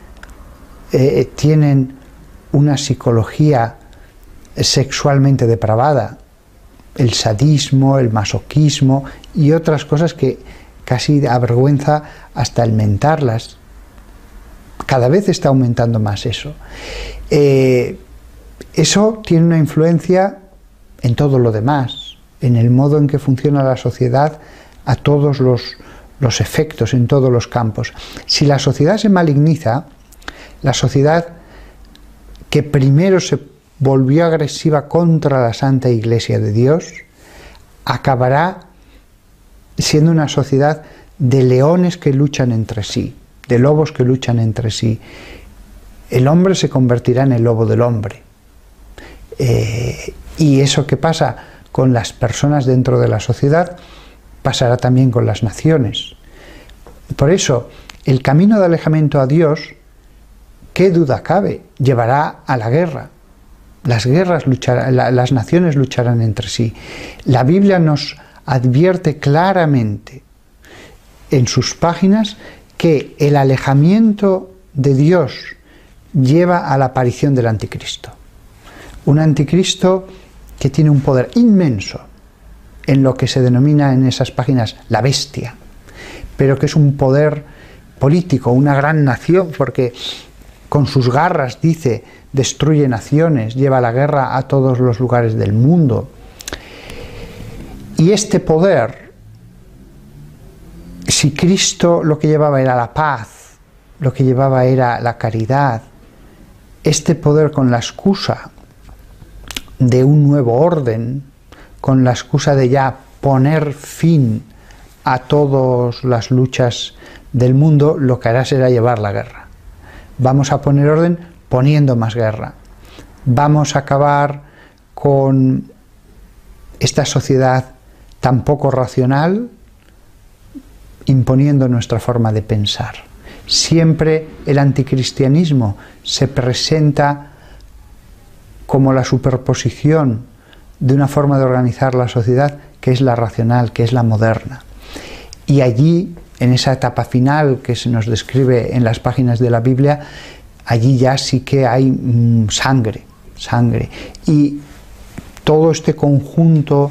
tienen una psicología sexualmente depravada, el sadismo, el masoquismo y otras cosas que casi avergüenza hasta el mentarlas. Cada vez está aumentando más eso. Eso tiene una influencia en todo lo demás, en el modo en que funciona la sociedad a todos los efectos, en todos los campos. Si la sociedad se maligniza, la sociedad que primero se volvió agresiva contra la Santa Iglesia de Dios, acabará siendo una sociedad de leones que luchan entre sí, de lobos que luchan entre sí. El hombre se convertirá en el lobo del hombre. Y eso que pasa con las personas dentro de la sociedad, pasará también con las naciones. Por eso, el camino de alejamiento a Dios, qué duda cabe, llevará a la guerra. Las naciones lucharán entre sí. La Biblia nos advierte claramente en sus páginas que el alejamiento de Dios lleva a la aparición del anticristo. Un anticristo que tiene un poder inmenso en lo que se denomina en esas páginas la bestia, pero que es un poder político, una gran nación, porque con sus garras, dice, destruye naciones, lleva la guerra a todos los lugares del mundo. Y este poder, si Cristo lo que llevaba era la paz, lo que llevaba era la caridad, este poder con la excusa de un nuevo orden, con la excusa de ya poner fin a todas las luchas del mundo, lo que hará será llevar la guerra. Vamos a poner orden poniendo más guerra. Vamos a acabar con esta sociedad tan poco racional, imponiendo nuestra forma de pensar. Siempre el anticristianismo se presenta como la superposición de una forma de organizar la sociedad que es la racional, que es la moderna. Y allí, en esa etapa final que se nos describe en las páginas de la Biblia, allí ya sí que hay sangre. Y todo este conjunto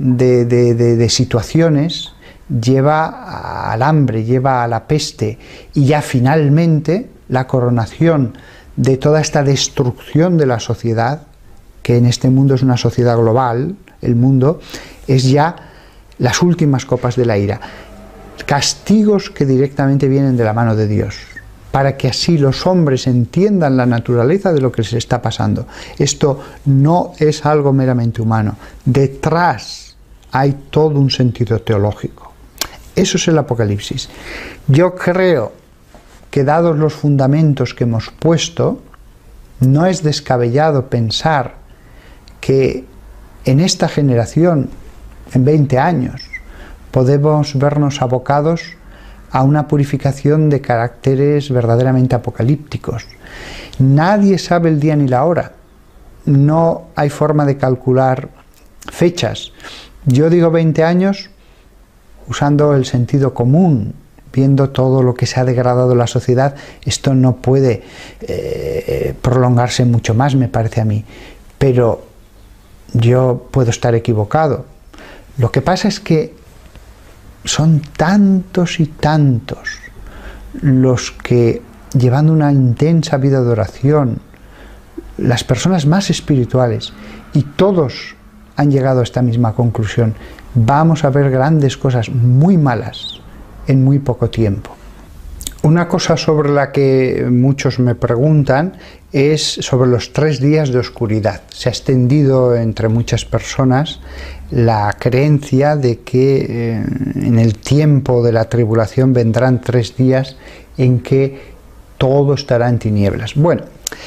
de situaciones lleva al hambre, lleva a la peste, y ya finalmente la coronación de toda esta destrucción de la sociedad, que en este mundo es una sociedad global, el mundo, es ya las últimas copas de la ira. Castigos que directamente vienen de la mano de Dios, para que así los hombres entiendan la naturaleza de lo que les está pasando. Esto no es algo meramente humano. Detrás hay todo un sentido teológico. Eso es el Apocalipsis. Yo creo que, dados los fundamentos que hemos puesto, no es descabellado pensar que en esta generación, en 20 años, podemos vernos abocados a una purificación de caracteres verdaderamente apocalípticos. Nadie sabe el día ni la hora. No hay forma de calcular fechas. Yo digo 20 años usando el sentido común, viendo todo lo que se ha degradado la sociedad. Esto no puede prolongarse mucho más, me parece a mí. Pero yo puedo estar equivocado. Lo que pasa es que son tantos y tantos los que, llevando una intensa vida de oración, las personas más espirituales, y todos han llegado a esta misma conclusión: vamos a ver grandes cosas muy malas en muy poco tiempo. Una cosa sobre la que muchos me preguntan es sobre los 3 días de oscuridad. Se ha extendido entre muchas personas la creencia de que en el tiempo de la tribulación vendrán 3 días en que todo estará en tinieblas. Bueno,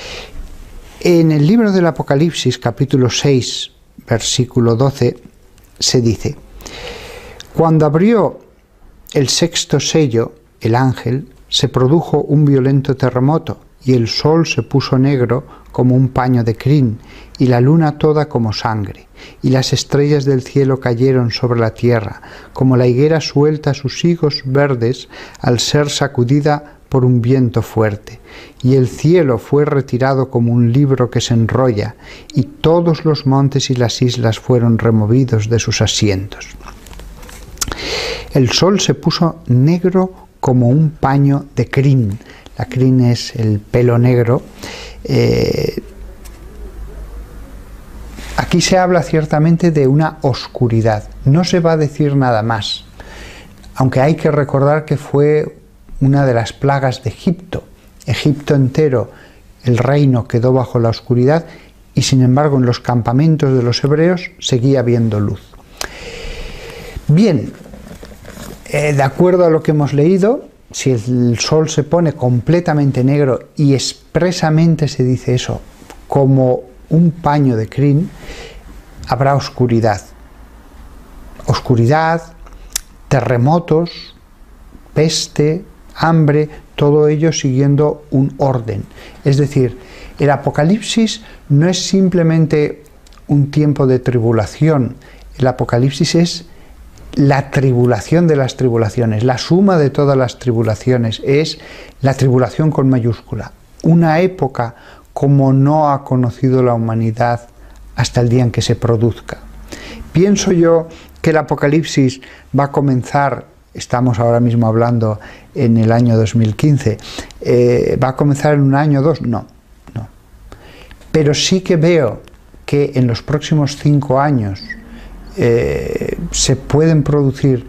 en el libro del Apocalipsis, capítulo 6, versículo 12, se dice: cuando abrió el sexto sello, el ángel, se produjo un violento terremoto, y el sol se puso negro como un paño de crin, y la luna toda como sangre, y las estrellas del cielo cayeron sobre la tierra, como la higuera suelta sus higos verdes al ser sacudida por un viento fuerte, y el cielo fue retirado como un libro que se enrolla, y todos los montes y las islas fueron removidos de sus asientos. El sol se puso negro como un paño de crin. La crin es el pelo negro. Aquí se habla ciertamente de una oscuridad. No se va a decir nada más, aunque hay que recordar que fue una de las plagas de Egipto. Egipto entero, el reino quedó bajo la oscuridad, y sin embargo en los campamentos de los hebreos seguía habiendo luz. Bien, de acuerdo a lo que hemos leído, si el sol se pone completamente negro, y expresamente se dice eso, como un paño de crin, habrá oscuridad. Oscuridad, terremotos, peste, hambre, todo ello siguiendo un orden. Es decir, el Apocalipsis no es simplemente un tiempo de tribulación. El Apocalipsis es la tribulación de las tribulaciones, la suma de todas las tribulaciones, es la tribulación con mayúscula. Una época como no ha conocido la humanidad hasta el día en que se produzca. Pienso yo que el Apocalipsis va a comenzar, estamos ahora mismo hablando en el año 2015, ¿va a comenzar en un año o dos? No. Pero sí que veo que en los próximos 5 años se puede producir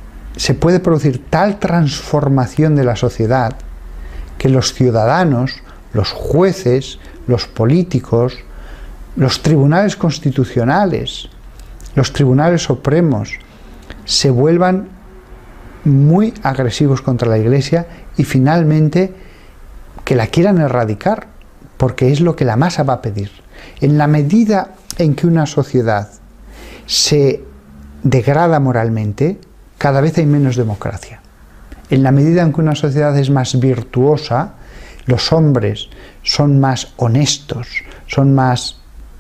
tal transformación de la sociedad que los ciudadanos, los jueces, los políticos, los tribunales constitucionales, los tribunales supremos se vuelvan muy agresivos contra la Iglesia, y finalmente que la quieran erradicar, porque es lo que la masa va a pedir. En la medida en que una sociedad se degrada moralmente, cada vez hay menos democracia. En la medida en que una sociedad es más virtuosa, los hombres son más honestos, son más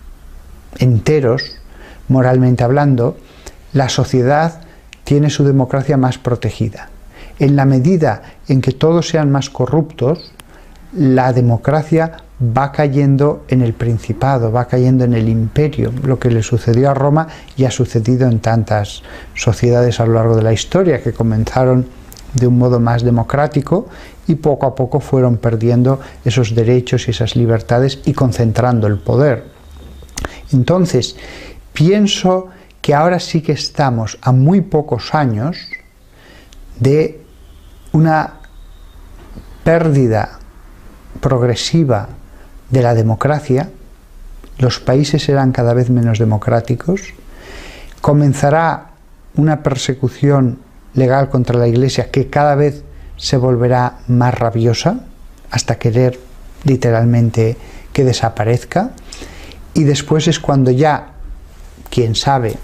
enteros, moralmente hablando, la sociedad tiene su democracia más protegida. En la medida en que todos sean más corruptos, la democracia va cayendo en el principado, va cayendo en el imperio, lo que le sucedió a Roma y ha sucedido en tantas sociedades a lo largo de la historia, que comenzaron de un modo más democrático y poco a poco fueron perdiendo esos derechos y esas libertades y concentrando el poder. Entonces, pienso que ahora sí que estamos a muy pocos años de una pérdida progresiva de la democracia. Los países serán cada vez menos democráticos, comenzará una persecución legal contra la Iglesia que cada vez se volverá más rabiosa, hasta querer literalmente que desaparezca, y después es cuando ya, quién sabe,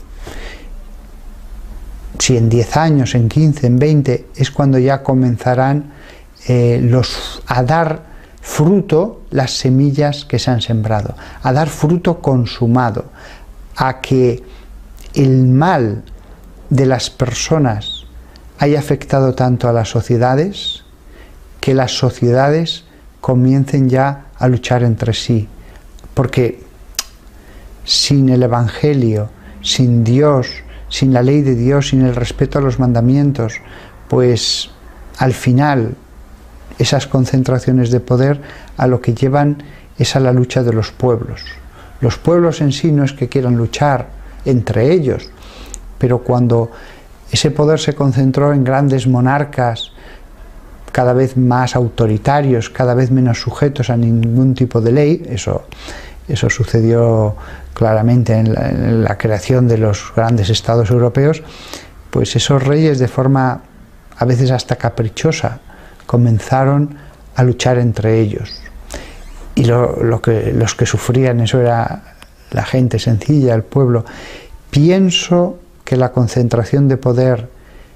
si en 10 años, en 15, en 20, es cuando ya comenzarán a dar fruto las semillas que se han sembrado, a dar fruto consumado, a que el mal de las personas haya afectado tanto a las sociedades, que las sociedades comiencen ya a luchar entre sí, porque sin el Evangelio, sin Dios, sin la ley de Dios, sin el respeto a los mandamientos, pues al final esas concentraciones de poder a lo que llevan es a la lucha de los pueblos. Los pueblos en sí no es que quieran luchar entre ellos, pero cuando ese poder se concentró en grandes monarcas cada vez más autoritarios, cada vez menos sujetos a ningún tipo de ley, eso sucedió claramente en la creación de los grandes estados europeos, pues esos reyes de forma a veces hasta caprichosa comenzaron a luchar entre ellos. Y los que sufrían eso era la gente sencilla, el pueblo. Pienso que la concentración de poder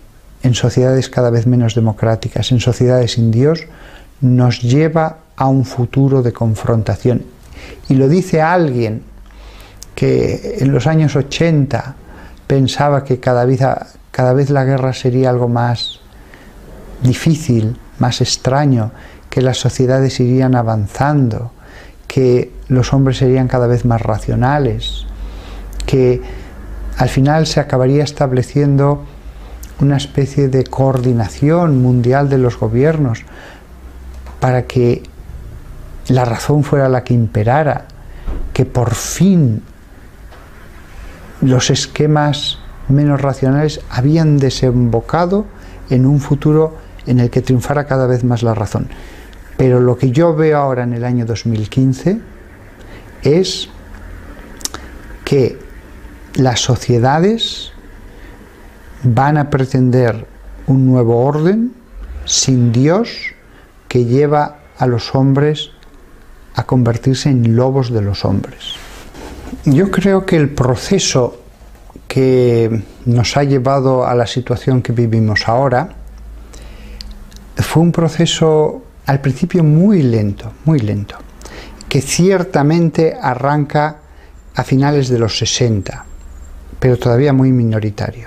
en sociedades cada vez menos democráticas, en sociedades sin Dios, nos lleva a un futuro de confrontación. Y lo dice alguien que en los años 80 pensaba que cada vez la guerra sería algo más difícil, más extraño, que las sociedades irían avanzando, que los hombres serían cada vez más racionales, que al final se acabaría estableciendo una especie de coordinación mundial de los gobiernos para que la razón fuera la que imperara, que por fin los esquemas menos racionales habían desembocado en un futuro en el que triunfara cada vez más la razón. Pero lo que yo veo ahora en el año 2015 es que las sociedades van a pretender un nuevo orden sin Dios, que lleva a los hombres a convertirse en lobos de los hombres. Yo creo que el proceso que nos ha llevado a la situación que vivimos ahora fue un proceso al principio muy lento, que ciertamente arranca a finales de los 60, pero todavía muy minoritario.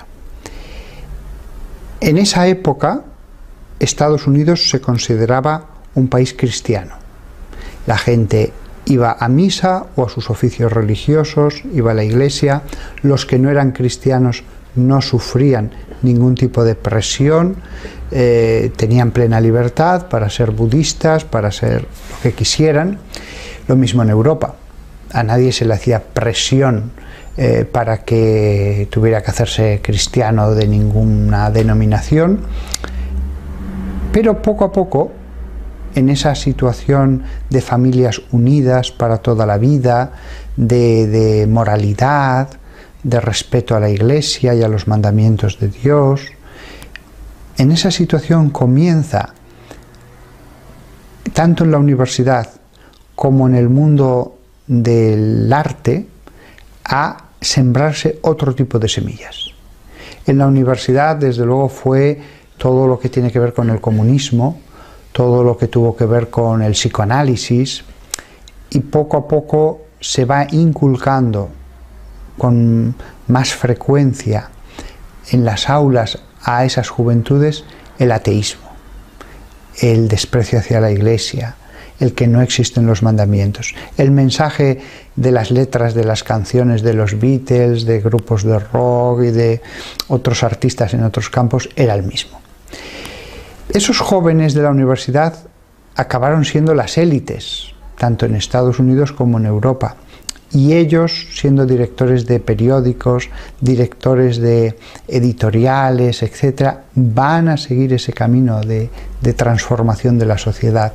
En esa época, Estados Unidos se consideraba un país cristiano. La gente iba a misa o a sus oficios religiosos, iba a la iglesia. Los que no eran cristianos no sufrían ningún tipo de presión, tenían plena libertad para ser budistas, para ser lo que quisieran. Lo mismo en Europa. A nadie se le hacía presión para que tuviera que hacerse cristiano de ninguna denominación. Pero poco a poco, en esa situación de familias unidas para toda la vida, de moralidad, de respeto a la Iglesia y a los mandamientos de Dios, en esa situación comienza, tanto en la universidad como en el mundo del arte, a sembrarse otro tipo de semillas. En la universidad, desde luego, fue todo lo que tiene que ver con el comunismo, todo lo que tuvo que ver con el psicoanálisis, y poco a poco se va inculcando con más frecuencia en las aulas a esas juventudes el ateísmo, el desprecio hacia la Iglesia, el que no existen los mandamientos. El mensaje de las letras de las canciones de los Beatles, de grupos de rock y de otros artistas en otros campos era el mismo. Esos jóvenes de la universidad acabaron siendo las élites, tanto en Estados Unidos como en Europa. Y ellos, siendo directores de periódicos, directores de editoriales, etc., van a seguir ese camino de transformación de la sociedad.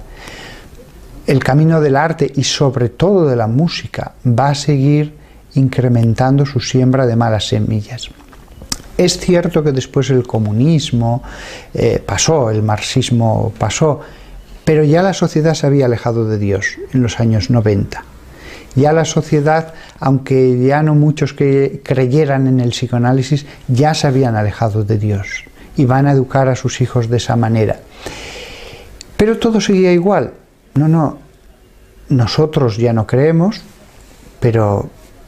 El camino del arte y sobre todo de la música va a seguir incrementando su siembra de malas semillas. Es cierto que después el comunismo pasó, el marxismo pasó, pero ya la sociedad se había alejado de Dios en los años 90. Ya la sociedad, aunque ya no muchos que creyeran en el psicoanálisis, ya se habían alejado de Dios y van a educar a sus hijos de esa manera. Pero todo seguía igual. No, nosotros ya no creemos, pero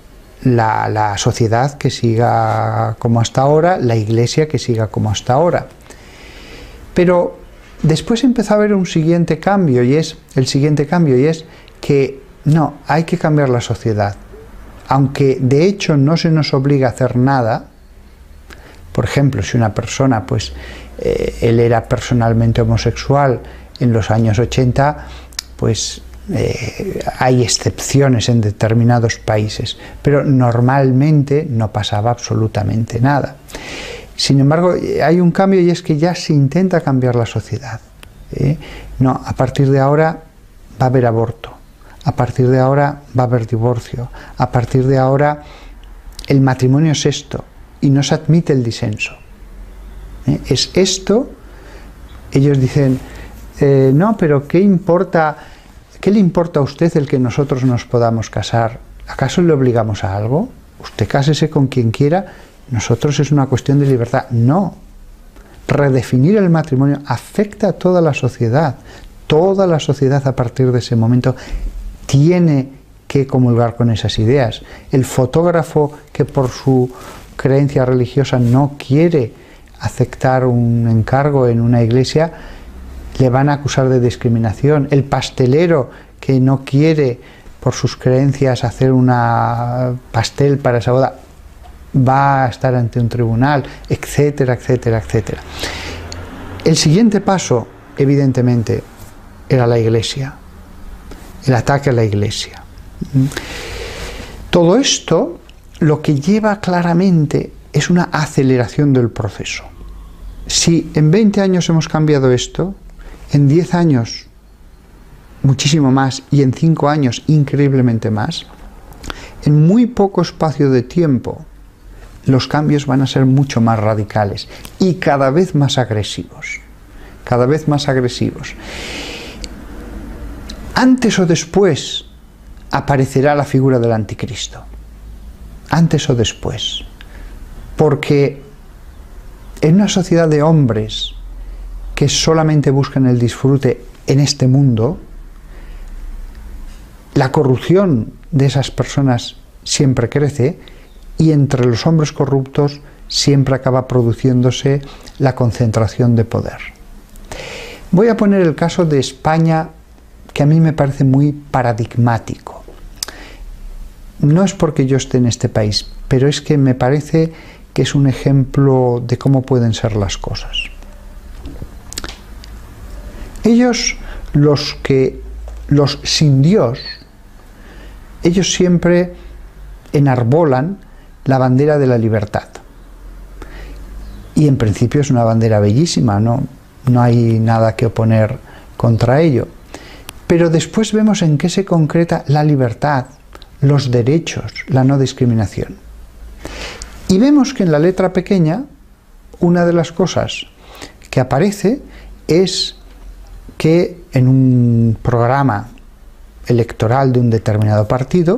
la sociedad que siga como hasta ahora, la Iglesia que siga como hasta ahora. Pero después empezó a haber un siguiente cambio, y es que no, hay que cambiar la sociedad. Aunque de hecho no se nos obliga a hacer nada. Por ejemplo, si una persona, él era personalmente homosexual en los años 80, hay excepciones en determinados países, pero normalmente no pasaba absolutamente nada. Sin embargo, hay un cambio, y es que ya se intenta cambiar la sociedad. No, a partir de ahora va a haber aborto, a partir de ahora va a haber divorcio, a partir de ahora el matrimonio es esto y no se admite el disenso. Es esto. Ellos dicen, no, pero ¿qué importa? ¿Qué le importa a usted el que nosotros nos podamos casar? ¿Acaso le obligamos a algo? Usted cásese con quien quiera, nosotros es una cuestión de libertad. No. redefinir el matrimonio afecta a toda la sociedad. Toda la sociedad a partir de ese momento tiene que comulgar con esas ideas. El fotógrafo que por su creencia religiosa no quiere aceptar un encargo en una iglesia, le van a acusar de discriminación. El pastelero que no quiere por sus creencias hacer una pastel para esa boda, va a estar ante un tribunal, etcétera, etcétera, etcétera. El siguiente paso, evidentemente, era la iglesia, el ataque a la iglesia. Todo esto lo que lleva claramente es una aceleración del proceso. Si en 20 años hemos cambiado esto, en 10 años muchísimo más y en 5 años increíblemente más, en muy poco espacio de tiempo los cambios van a ser mucho más radicales y cada vez más agresivos. Cada vez más agresivos. Antes o después aparecerá la figura del anticristo. Antes o después. Porque en una sociedad de hombres que solamente buscan el disfrute en este mundo, la corrupción de esas personas siempre crece y entre los hombres corruptos siempre acaba produciéndose la concentración de poder. Voy a poner el caso de España, que a mí me parece muy paradigmático. No es porque yo esté en este país, pero es que me parece que es un ejemplo de cómo pueden ser las cosas. Ellos, los sin Dios, ellos siempre enarbolan la bandera de la libertad. Y en principio es una bandera bellísima, no hay nada que oponer contra ello. Pero después vemos en qué se concreta la libertad, los derechos, la no discriminación. Y vemos que en la letra pequeña, una de las cosas que aparece es que en un programa electoral de un determinado partido,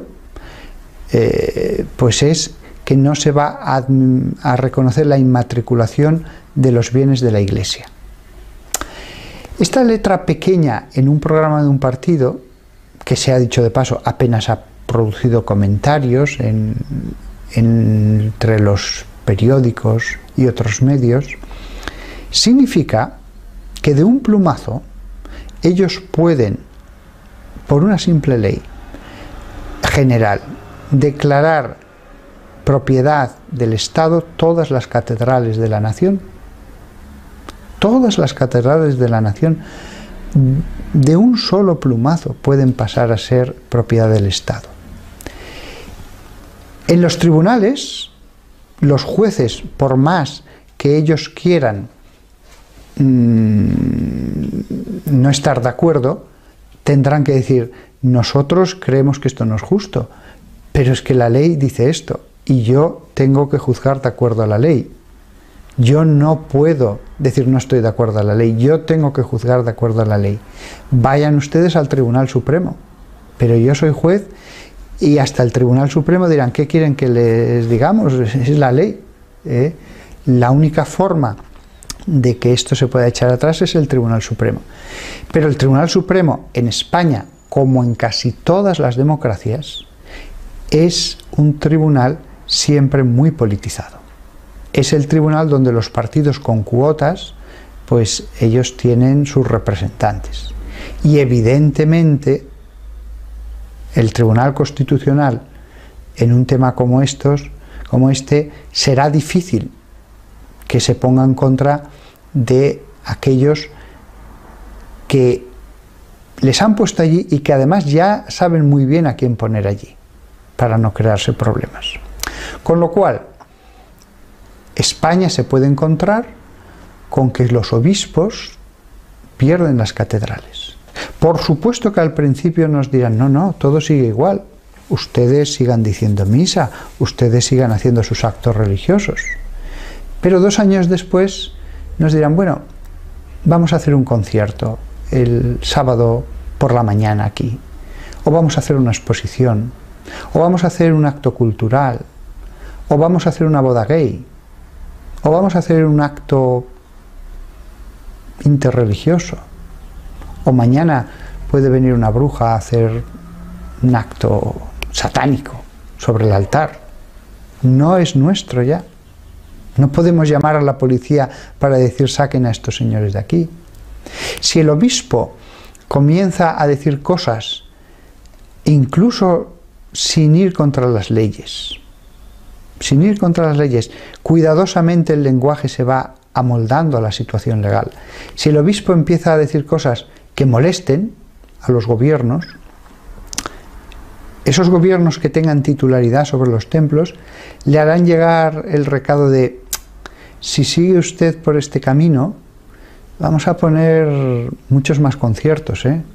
pues es que no se va a reconocer la inmatriculación de los bienes de la Iglesia. Esta letra pequeña en un programa de un partido, que se ha dicho de paso, apenas ha producido comentarios entre los periódicos y otros medios, significa que de un plumazo ellos pueden, por una simple ley general, declarar propiedad del Estado todas las catedrales de la nación. Todas las catedrales de la nación, de un solo plumazo, pueden pasar a ser propiedad del Estado. En los tribunales, los jueces, por más que ellos quieran no estar de acuerdo, tendrán que decir: nosotros creemos que esto no es justo, pero es que la ley dice esto y yo tengo que juzgar de acuerdo a la ley. Yo no puedo decir no estoy de acuerdo a la ley, yo tengo que juzgar de acuerdo a la ley. Vayan ustedes al Tribunal Supremo, pero yo soy juez y hasta el Tribunal Supremo dirán: ¿qué quieren que les digamos? Es la ley. La única forma de que esto se pueda echar atrás es el Tribunal Supremo. Pero el Tribunal Supremo en España, como en casi todas las democracias, es un tribunal siempre muy politizado. Es el tribunal donde los partidos con cuotas, pues ellos tienen sus representantes. Y evidentemente el Tribunal Constitucional en un tema como este, será difícil que se ponga en contra de aquellos que les han puesto allí y que además ya saben muy bien a quién poner allí, para no crearse problemas. Con lo cual, España se puede encontrar con que los obispos pierden las catedrales. Por supuesto que al principio nos dirán: no, todo sigue igual, ustedes sigan diciendo misa, ustedes sigan haciendo sus actos religiosos. Pero 2 años después nos dirán: bueno, vamos a hacer un concierto el sábado por la mañana aquí, o vamos a hacer una exposición, o vamos a hacer un acto cultural, o vamos a hacer una boda gay, o vamos a hacer un acto interreligioso. O mañana puede venir una bruja a hacer un acto satánico sobre el altar. No es nuestro ya. No podemos llamar a la policía para decir saquen a estos señores de aquí. Si el obispo comienza a decir cosas, incluso sin ir contra las leyes, cuidadosamente el lenguaje se va amoldando a la situación legal. Si el obispo empieza a decir cosas que molesten a los gobiernos, esos gobiernos que tengan titularidad sobre los templos le harán llegar el recado de: si sigue usted por este camino, vamos a poner muchos más conciertos, ¿eh?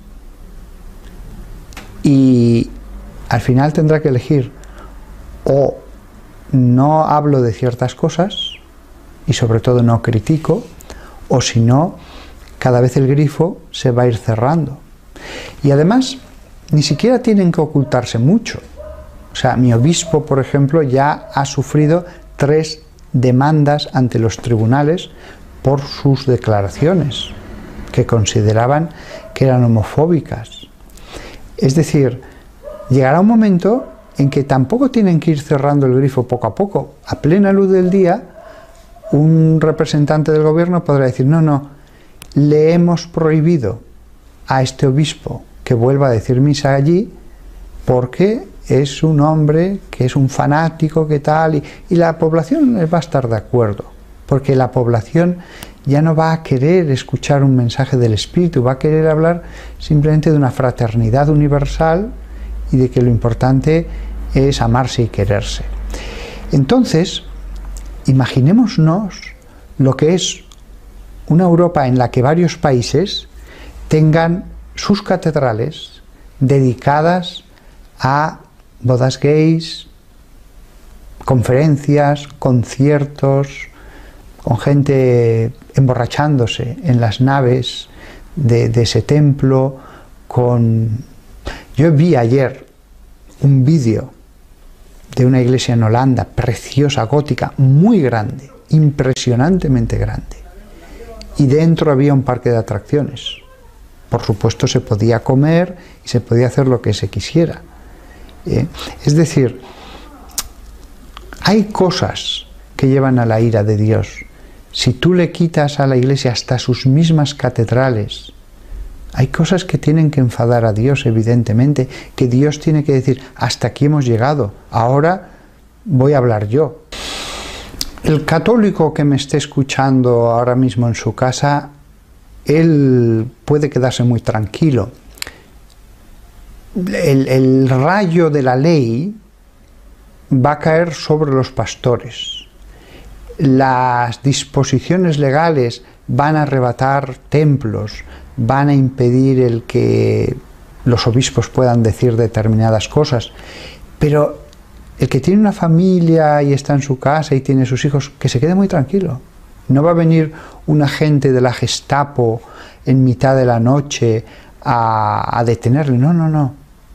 Y al final tendrá que elegir: o no hablo de ciertas cosas y sobre todo no critico, o si no, cada vez el grifo se va a ir cerrando. Y además, ni siquiera tienen que ocultarse mucho. O sea, mi obispo, por ejemplo, ya ha sufrido 3 demandas ante los tribunales por sus declaraciones, que consideraban que eran homofóbicas. Es decir, llegará un momento en que tampoco tienen que ir cerrando el grifo poco a poco. A plena luz del día, un representante del gobierno podrá decir: no, le hemos prohibido a este obispo que vuelva a decir misa allí porque es un hombre que es un fanático, que tal, y la población va a estar de acuerdo, porque la población ya no va a querer escuchar un mensaje del Espíritu, va a querer hablar simplemente de una fraternidad universal y de que lo importante es amarse y quererse. Entonces, imaginémonos lo que es una Europa en la que varios países tengan sus catedrales dedicadas a bodas gays, conferencias, conciertos, con gente emborrachándose en las naves de ese templo. Yo vi ayer un vídeo de una iglesia en Holanda, preciosa, gótica, muy grande, impresionantemente grande, y dentro había un parque de atracciones. Por supuesto, se podía comer y se podía hacer lo que se quisiera. Es decir, hay cosas que llevan a la ira de Dios. Si tú le quitas a la iglesia hasta sus mismas catedrales, hay cosas que tienen que enfadar a Dios, evidentemente, que Dios tiene que decir: hasta aquí hemos llegado, ahora voy a hablar yo. El católico que me esté escuchando ahora mismo en su casa, él puede quedarse muy tranquilo. El rayo de la ley va a caer sobre los pastores. Las disposiciones legales van a arrebatar templos, van a impedir el que los obispos puedan decir determinadas cosas, pero el que tiene una familia y está en su casa y tiene sus hijos, que se quede muy tranquilo. No va a venir un agente de la Gestapo en mitad de la noche a detenerle. No.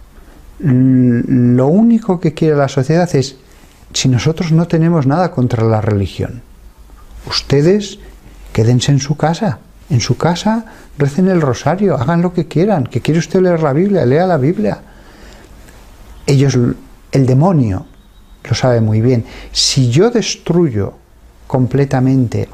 Lo único que quiere la sociedad es: si nosotros no tenemos nada contra la religión, ustedes quédense en su casa, recen el rosario, hagan lo que quieran. ¿Que quiere usted leer la Biblia? Lea la Biblia. Ellos, el demonio, lo sabe muy bien. Si yo destruyo completamente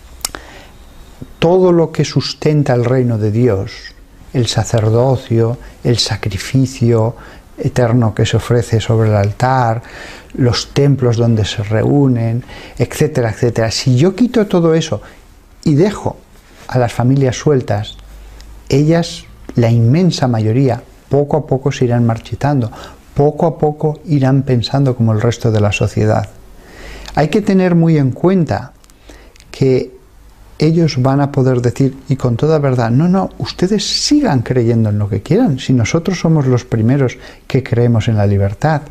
todo lo que sustenta el reino de Dios, el sacerdocio, el sacrificio eterno que se ofrece sobre el altar, los templos donde se reúnen, etcétera, etcétera. Si yo quito todo eso y dejo a las familias sueltas, ellas, la inmensa mayoría, poco a poco se irán marchitando, poco a poco irán pensando como el resto de la sociedad. Hay que tener muy en cuenta que ellos van a poder decir, y con toda verdad: no, ustedes sigan creyendo en lo que quieran, si nosotros somos los primeros que creemos en la libertad.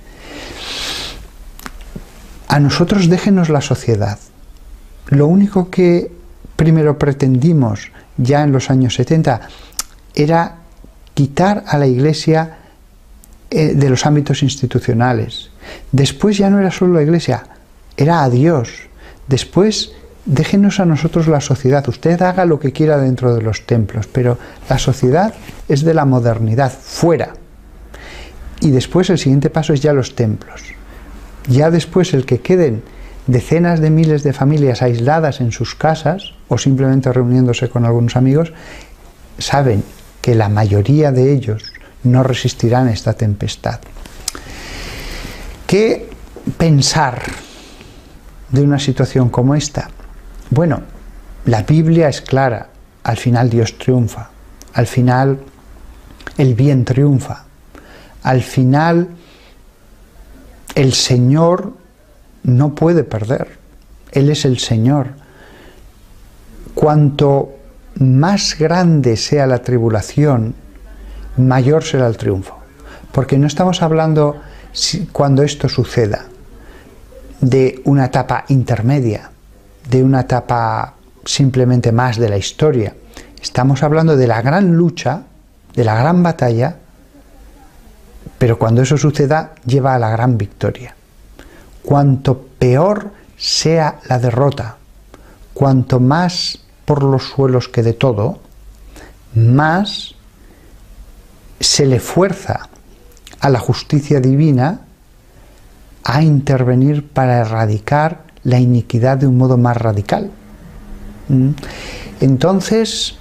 A nosotros déjenos la sociedad. Lo único que primero pretendimos ya en los años 70 era quitar a la Iglesia de los ámbitos institucionales. Después ya no era solo la Iglesia, era a Dios. Después déjenos a nosotros la sociedad, usted haga lo que quiera dentro de los templos, pero la sociedad es de la modernidad, fuera. Y después el siguiente paso es ya los templos. Ya después el que queden decenas de miles de familias aisladas en sus casas o simplemente reuniéndose con algunos amigos, saben que la mayoría de ellos no resistirán esta tempestad. ¿Qué pensar de una situación como esta? Bueno, la Biblia es clara, al final Dios triunfa, al final el bien triunfa, al final el Señor no puede perder, Él es el Señor. Cuanto más grande sea la tribulación, mayor será el triunfo, porque no estamos hablando, cuando esto suceda, de una etapa intermedia, de una etapa simplemente más de la historia. Estamos hablando de la gran lucha, de la gran batalla, pero cuando eso suceda, lleva a la gran victoria. Cuanto peor sea la derrota, cuanto más por los suelos quede todo, más se le fuerza a la justicia divina a intervenir para erradicar la iniquidad de un modo más radical. Entonces,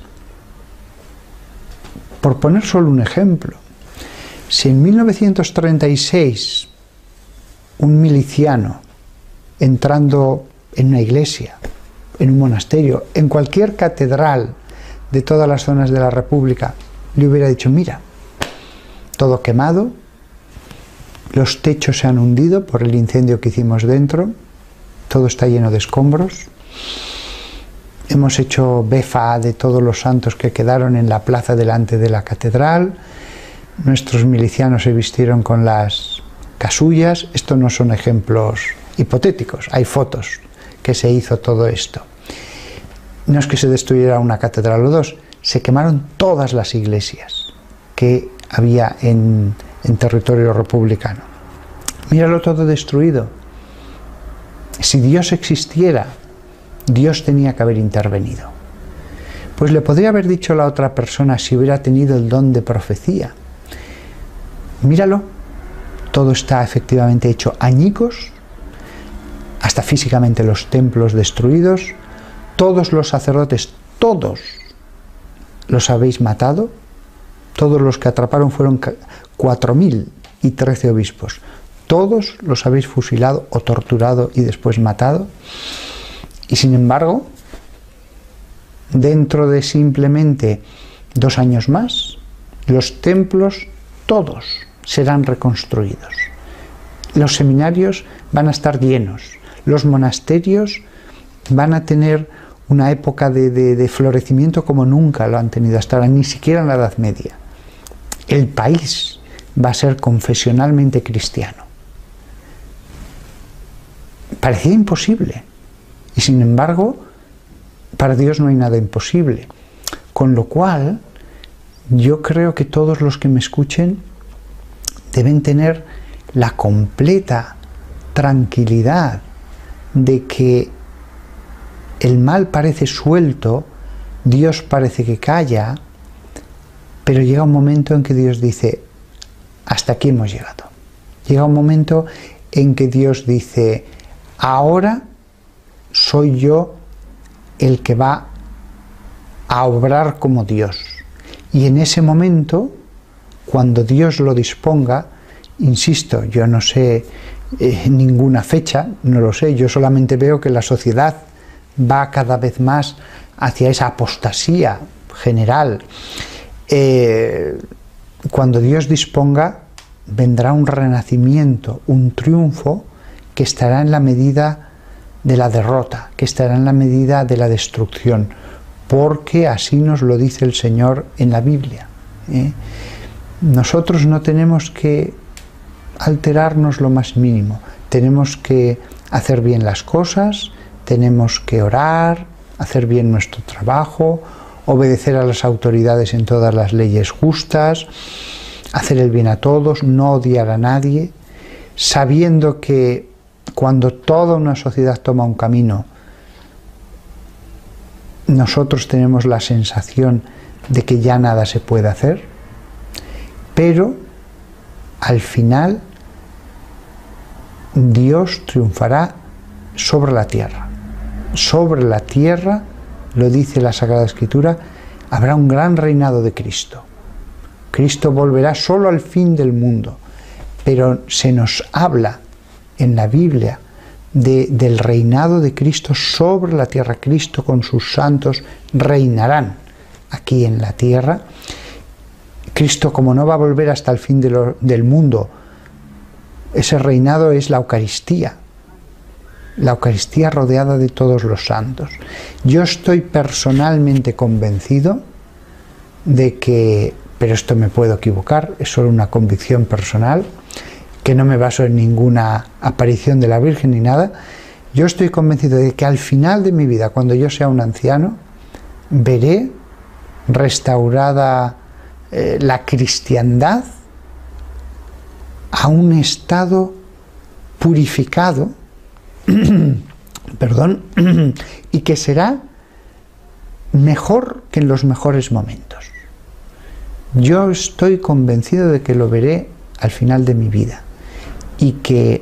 por poner solo un ejemplo, si en 1936 un miliciano entrando en una iglesia, en un monasterio, en cualquier catedral de todas las zonas de la República, le hubiera dicho, mira, todo quemado, los techos se han hundido por el incendio que hicimos dentro, todo está lleno de escombros, hemos hecho befa de todos los santos que quedaron en la plaza delante de la catedral, nuestros milicianos se vistieron con las casullas. Estos no son ejemplos hipotéticos, hay fotos que se hizo todo esto. No es que se destruyera una catedral o dos, se quemaron todas las iglesias que había en territorio republicano. Míralo todo destruido. Si Dios existiera, Dios tenía que haber intervenido. Pues le podría haber dicho a la otra persona si hubiera tenido el don de profecía. Míralo, todo está efectivamente hecho añicos, hasta físicamente los templos destruidos, todos los sacerdotes, todos los habéis matado, todos los que atraparon fueron 4.013 obispos, todos los habéis fusilado o torturado y después matado, y sin embargo, dentro de simplemente 2 años más, los templos todos serán reconstruidos. Los seminarios van a estar llenos, los monasterios van a tener una época de florecimiento como nunca lo han tenido hasta ahora, ni siquiera en la Edad Media. El país va a ser confesionalmente cristiano. Parecía imposible, y sin embargo, para Dios no hay nada imposible. Con lo cual, yo creo que todos los que me escuchen deben tener la completa tranquilidad de que el mal parece suelto, Dios parece que calla, pero llega un momento en que Dios dice, hasta aquí hemos llegado. Llega un momento en que Dios dice, ahora soy yo el que va a obrar como Dios. Y en ese momento, cuando Dios lo disponga, insisto, yo no sé ninguna fecha, no lo sé, yo solamente veo que la sociedad va cada vez más hacia esa apostasía general. Cuando Dios disponga, vendrá un renacimiento, un triunfo que estará en la medida de la derrota, que estará en la medida de la destrucción, porque así nos lo dice el Señor en la Biblia. Nosotros no tenemos que alterarnos lo más mínimo, tenemos que hacer bien las cosas, tenemos que orar, hacer bien nuestro trabajo, obedecer a las autoridades en todas las leyes justas, hacer el bien a todos, no odiar a nadie, sabiendo que cuando toda una sociedad toma un camino, nosotros tenemos la sensación de que ya nada se puede hacer, pero al final Dios triunfará sobre la tierra. Sobre la tierra, lo dice la Sagrada Escritura, habrá un gran reinado de Cristo. Cristo volverá solo al fin del mundo, pero se nos habla en la Biblia del reinado de Cristo sobre la tierra. Cristo con sus santos reinarán aquí en la tierra. Cristo, como no va a volver hasta el fin del mundo, ese reinado es la Eucaristía rodeada de todos los santos. Yo estoy personalmente convencido de que, pero esto me puedo equivocar, es solo una convicción personal, que no me baso en ninguna aparición de la Virgen ni nada. Yo estoy convencido de que al final de mi vida, cuando yo sea un anciano, veré restaurada la cristiandad a un estado purificado, perdón, y que será mejor que en los mejores momentos. Yo estoy convencido de que lo veré al final de mi vida, y que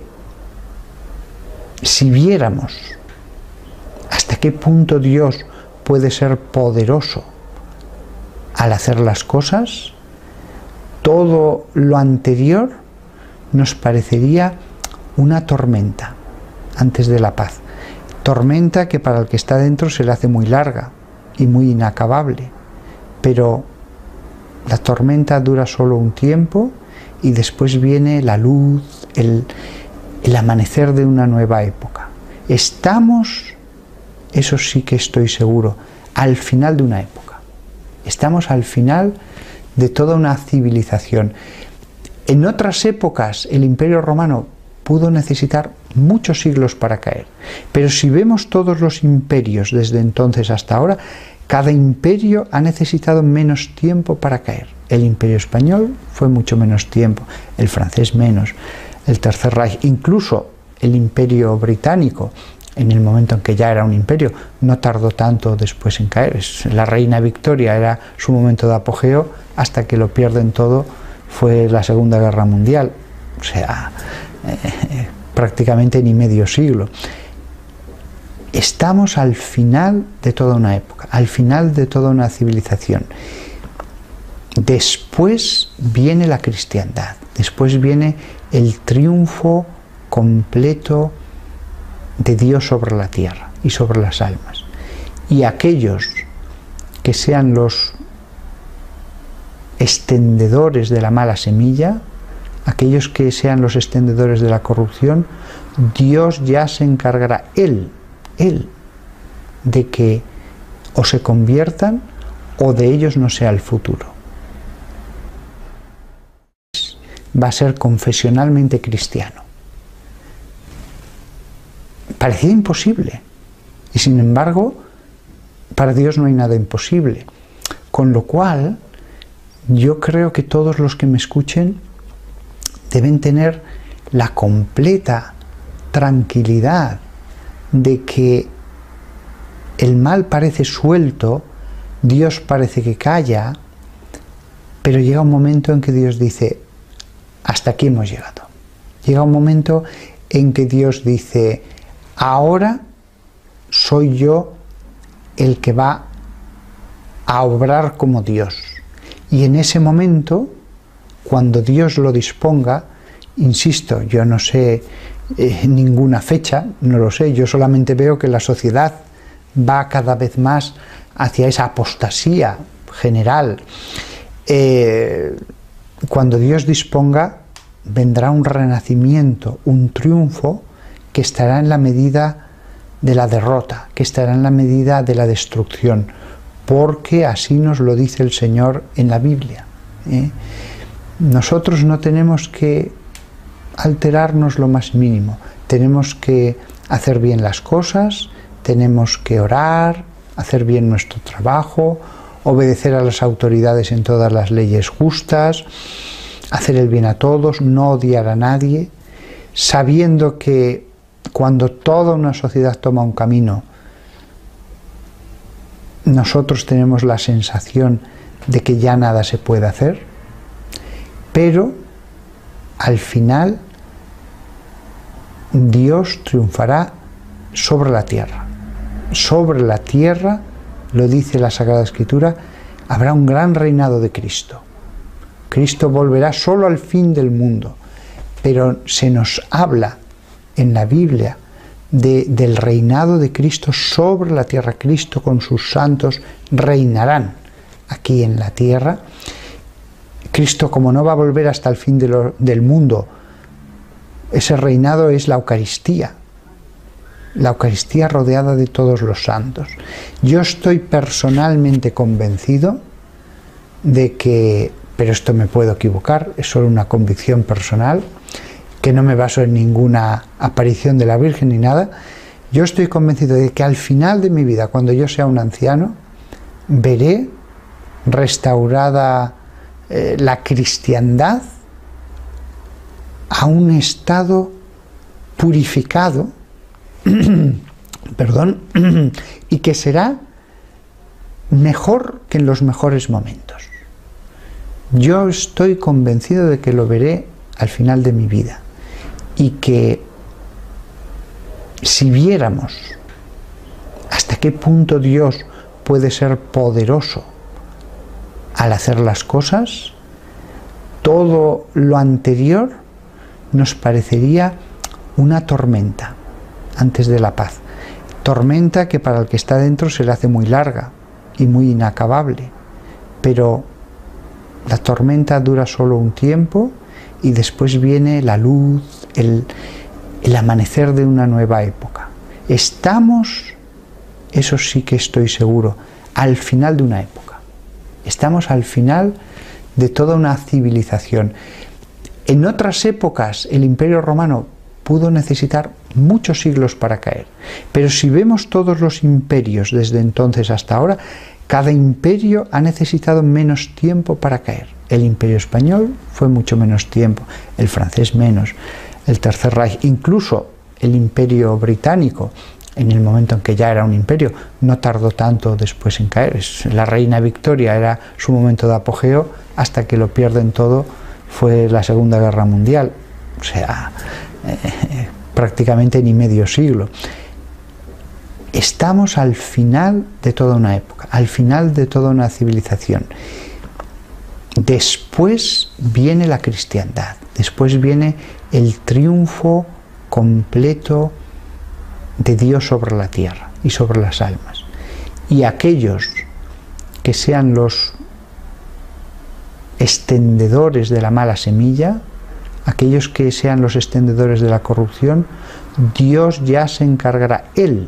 si viéramos hasta qué punto Dios puede ser poderoso al hacer las cosas, todo lo anterior nos parecería una tormenta antes de la paz. Tormenta que para el que está dentro se le hace muy larga y muy inacabable, pero la tormenta dura solo un tiempo y después viene la luz, el amanecer de una nueva época. Estamos, eso sí que estoy seguro, al final de una época. Estamos al final de toda una civilización. En otras épocas el Imperio Romano pudo necesitar muchos siglos para caer, pero si vemos todos los imperios desde entonces hasta ahora, cada imperio ha necesitado menos tiempo para caer. El Imperio Español fue mucho menos tiempo, el francés menos, el Tercer Reich, incluso el Imperio Británico, en el momento en que ya era un imperio, no tardó tanto después en caer. La reina Victoria era su momento de apogeo, hasta que lo pierden todo fue la Segunda Guerra Mundial, o sea, prácticamente ni medio siglo. Estamos al final de toda una época, al final de toda una civilización. Después viene la cristiandad, después viene el triunfo completo de Dios sobre la tierra y sobre las almas. Y aquellos que sean los extendedores de la mala semilla, aquellos que sean los extendedores de la corrupción, Dios ya se encargará, Él, de que o se conviertan o de ellos no sea el futuro. Va a ser confesionalmente cristiano. Parecía imposible, y sin embargo, para Dios no hay nada imposible. Con lo cual, yo creo que todos los que me escuchen deben tener la completa tranquilidad de que el mal parece suelto, Dios parece que calla, pero llega un momento en que Dios dice, hasta aquí hemos llegado. Llega un momento en que Dios dice, ahora soy yo el que va a obrar como Dios. Y en ese momento, cuando Dios lo disponga, insisto, yo no sé ninguna fecha, no lo sé, yo solamente veo que la sociedad va cada vez más hacia esa apostasía general. Cuando Dios disponga, vendrá un renacimiento, un triunfo que estará en la medida de la derrota, que estará en la medida de la destrucción, porque así nos lo dice el Señor en la Biblia. Nosotros no tenemos que alterarnos lo más mínimo, tenemos que hacer bien las cosas, tenemos que orar, hacer bien nuestro trabajo, obedecer a las autoridades en todas las leyes justas, hacer el bien a todos, no odiar a nadie, sabiendo que cuando toda una sociedad toma un camino, nosotros tenemos la sensación de que ya nada se puede hacer, pero al final Dios triunfará sobre la tierra. Sobre la tierra, lo dice la Sagrada Escritura, habrá un gran reinado de Cristo. Cristo volverá solo al fin del mundo, pero se nos habla en la Biblia del reinado de Cristo sobre la tierra. Cristo con sus santos reinarán aquí en la tierra. Cristo, como no va a volver hasta el fin del mundo, ese reinado es la Eucaristía rodeada de todos los santos. Yo estoy personalmente convencido de que, pero esto me puedo equivocar, es solo una convicción personal, que no me baso en ninguna aparición de la Virgen ni nada. Yo estoy convencido de que al final de mi vida, cuando yo sea un anciano, veré restaurada la cristiandad a un estado purificado, perdón, y que será mejor que en los mejores momentos. Yo estoy convencido de que lo veré al final de mi vida, y que si viéramos hasta qué punto Dios puede ser poderoso al hacer las cosas, todo lo anterior nos parecería una tormenta antes de la paz. Tormenta que para el que está dentro se le hace muy larga y muy inacabable, pero la tormenta dura solo un tiempo y después viene la luz, el amanecer de una nueva época. Estamos, eso sí que estoy seguro, al final de una época. Estamos al final de toda una civilización. En otras épocas el Imperio Romano pudo necesitar muchos siglos para caer, pero si vemos todos los imperios desde entonces hasta ahora, cada imperio ha necesitado menos tiempo para caer. El Imperio Español fue mucho menos tiempo, el francés menos, el Tercer Reich, incluso el Imperio Británico, en el momento en que ya era un imperio, no tardó tanto después en caer. La reina Victoria era su momento de apogeo, hasta que lo pierden todo fue la Segunda Guerra Mundial, o sea, prácticamente ni medio siglo. Estamos al final de toda una época, al final de toda una civilización. Después viene la cristiandad, después viene el triunfo completo de Dios sobre la tierra y sobre las almas. Y aquellos que sean los extendedores de la mala semilla, aquellos que sean los extendedores de la corrupción, Dios ya se encargará, Él,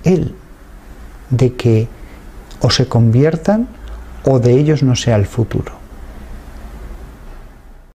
de que o se conviertan o de ellos no sea el futuro.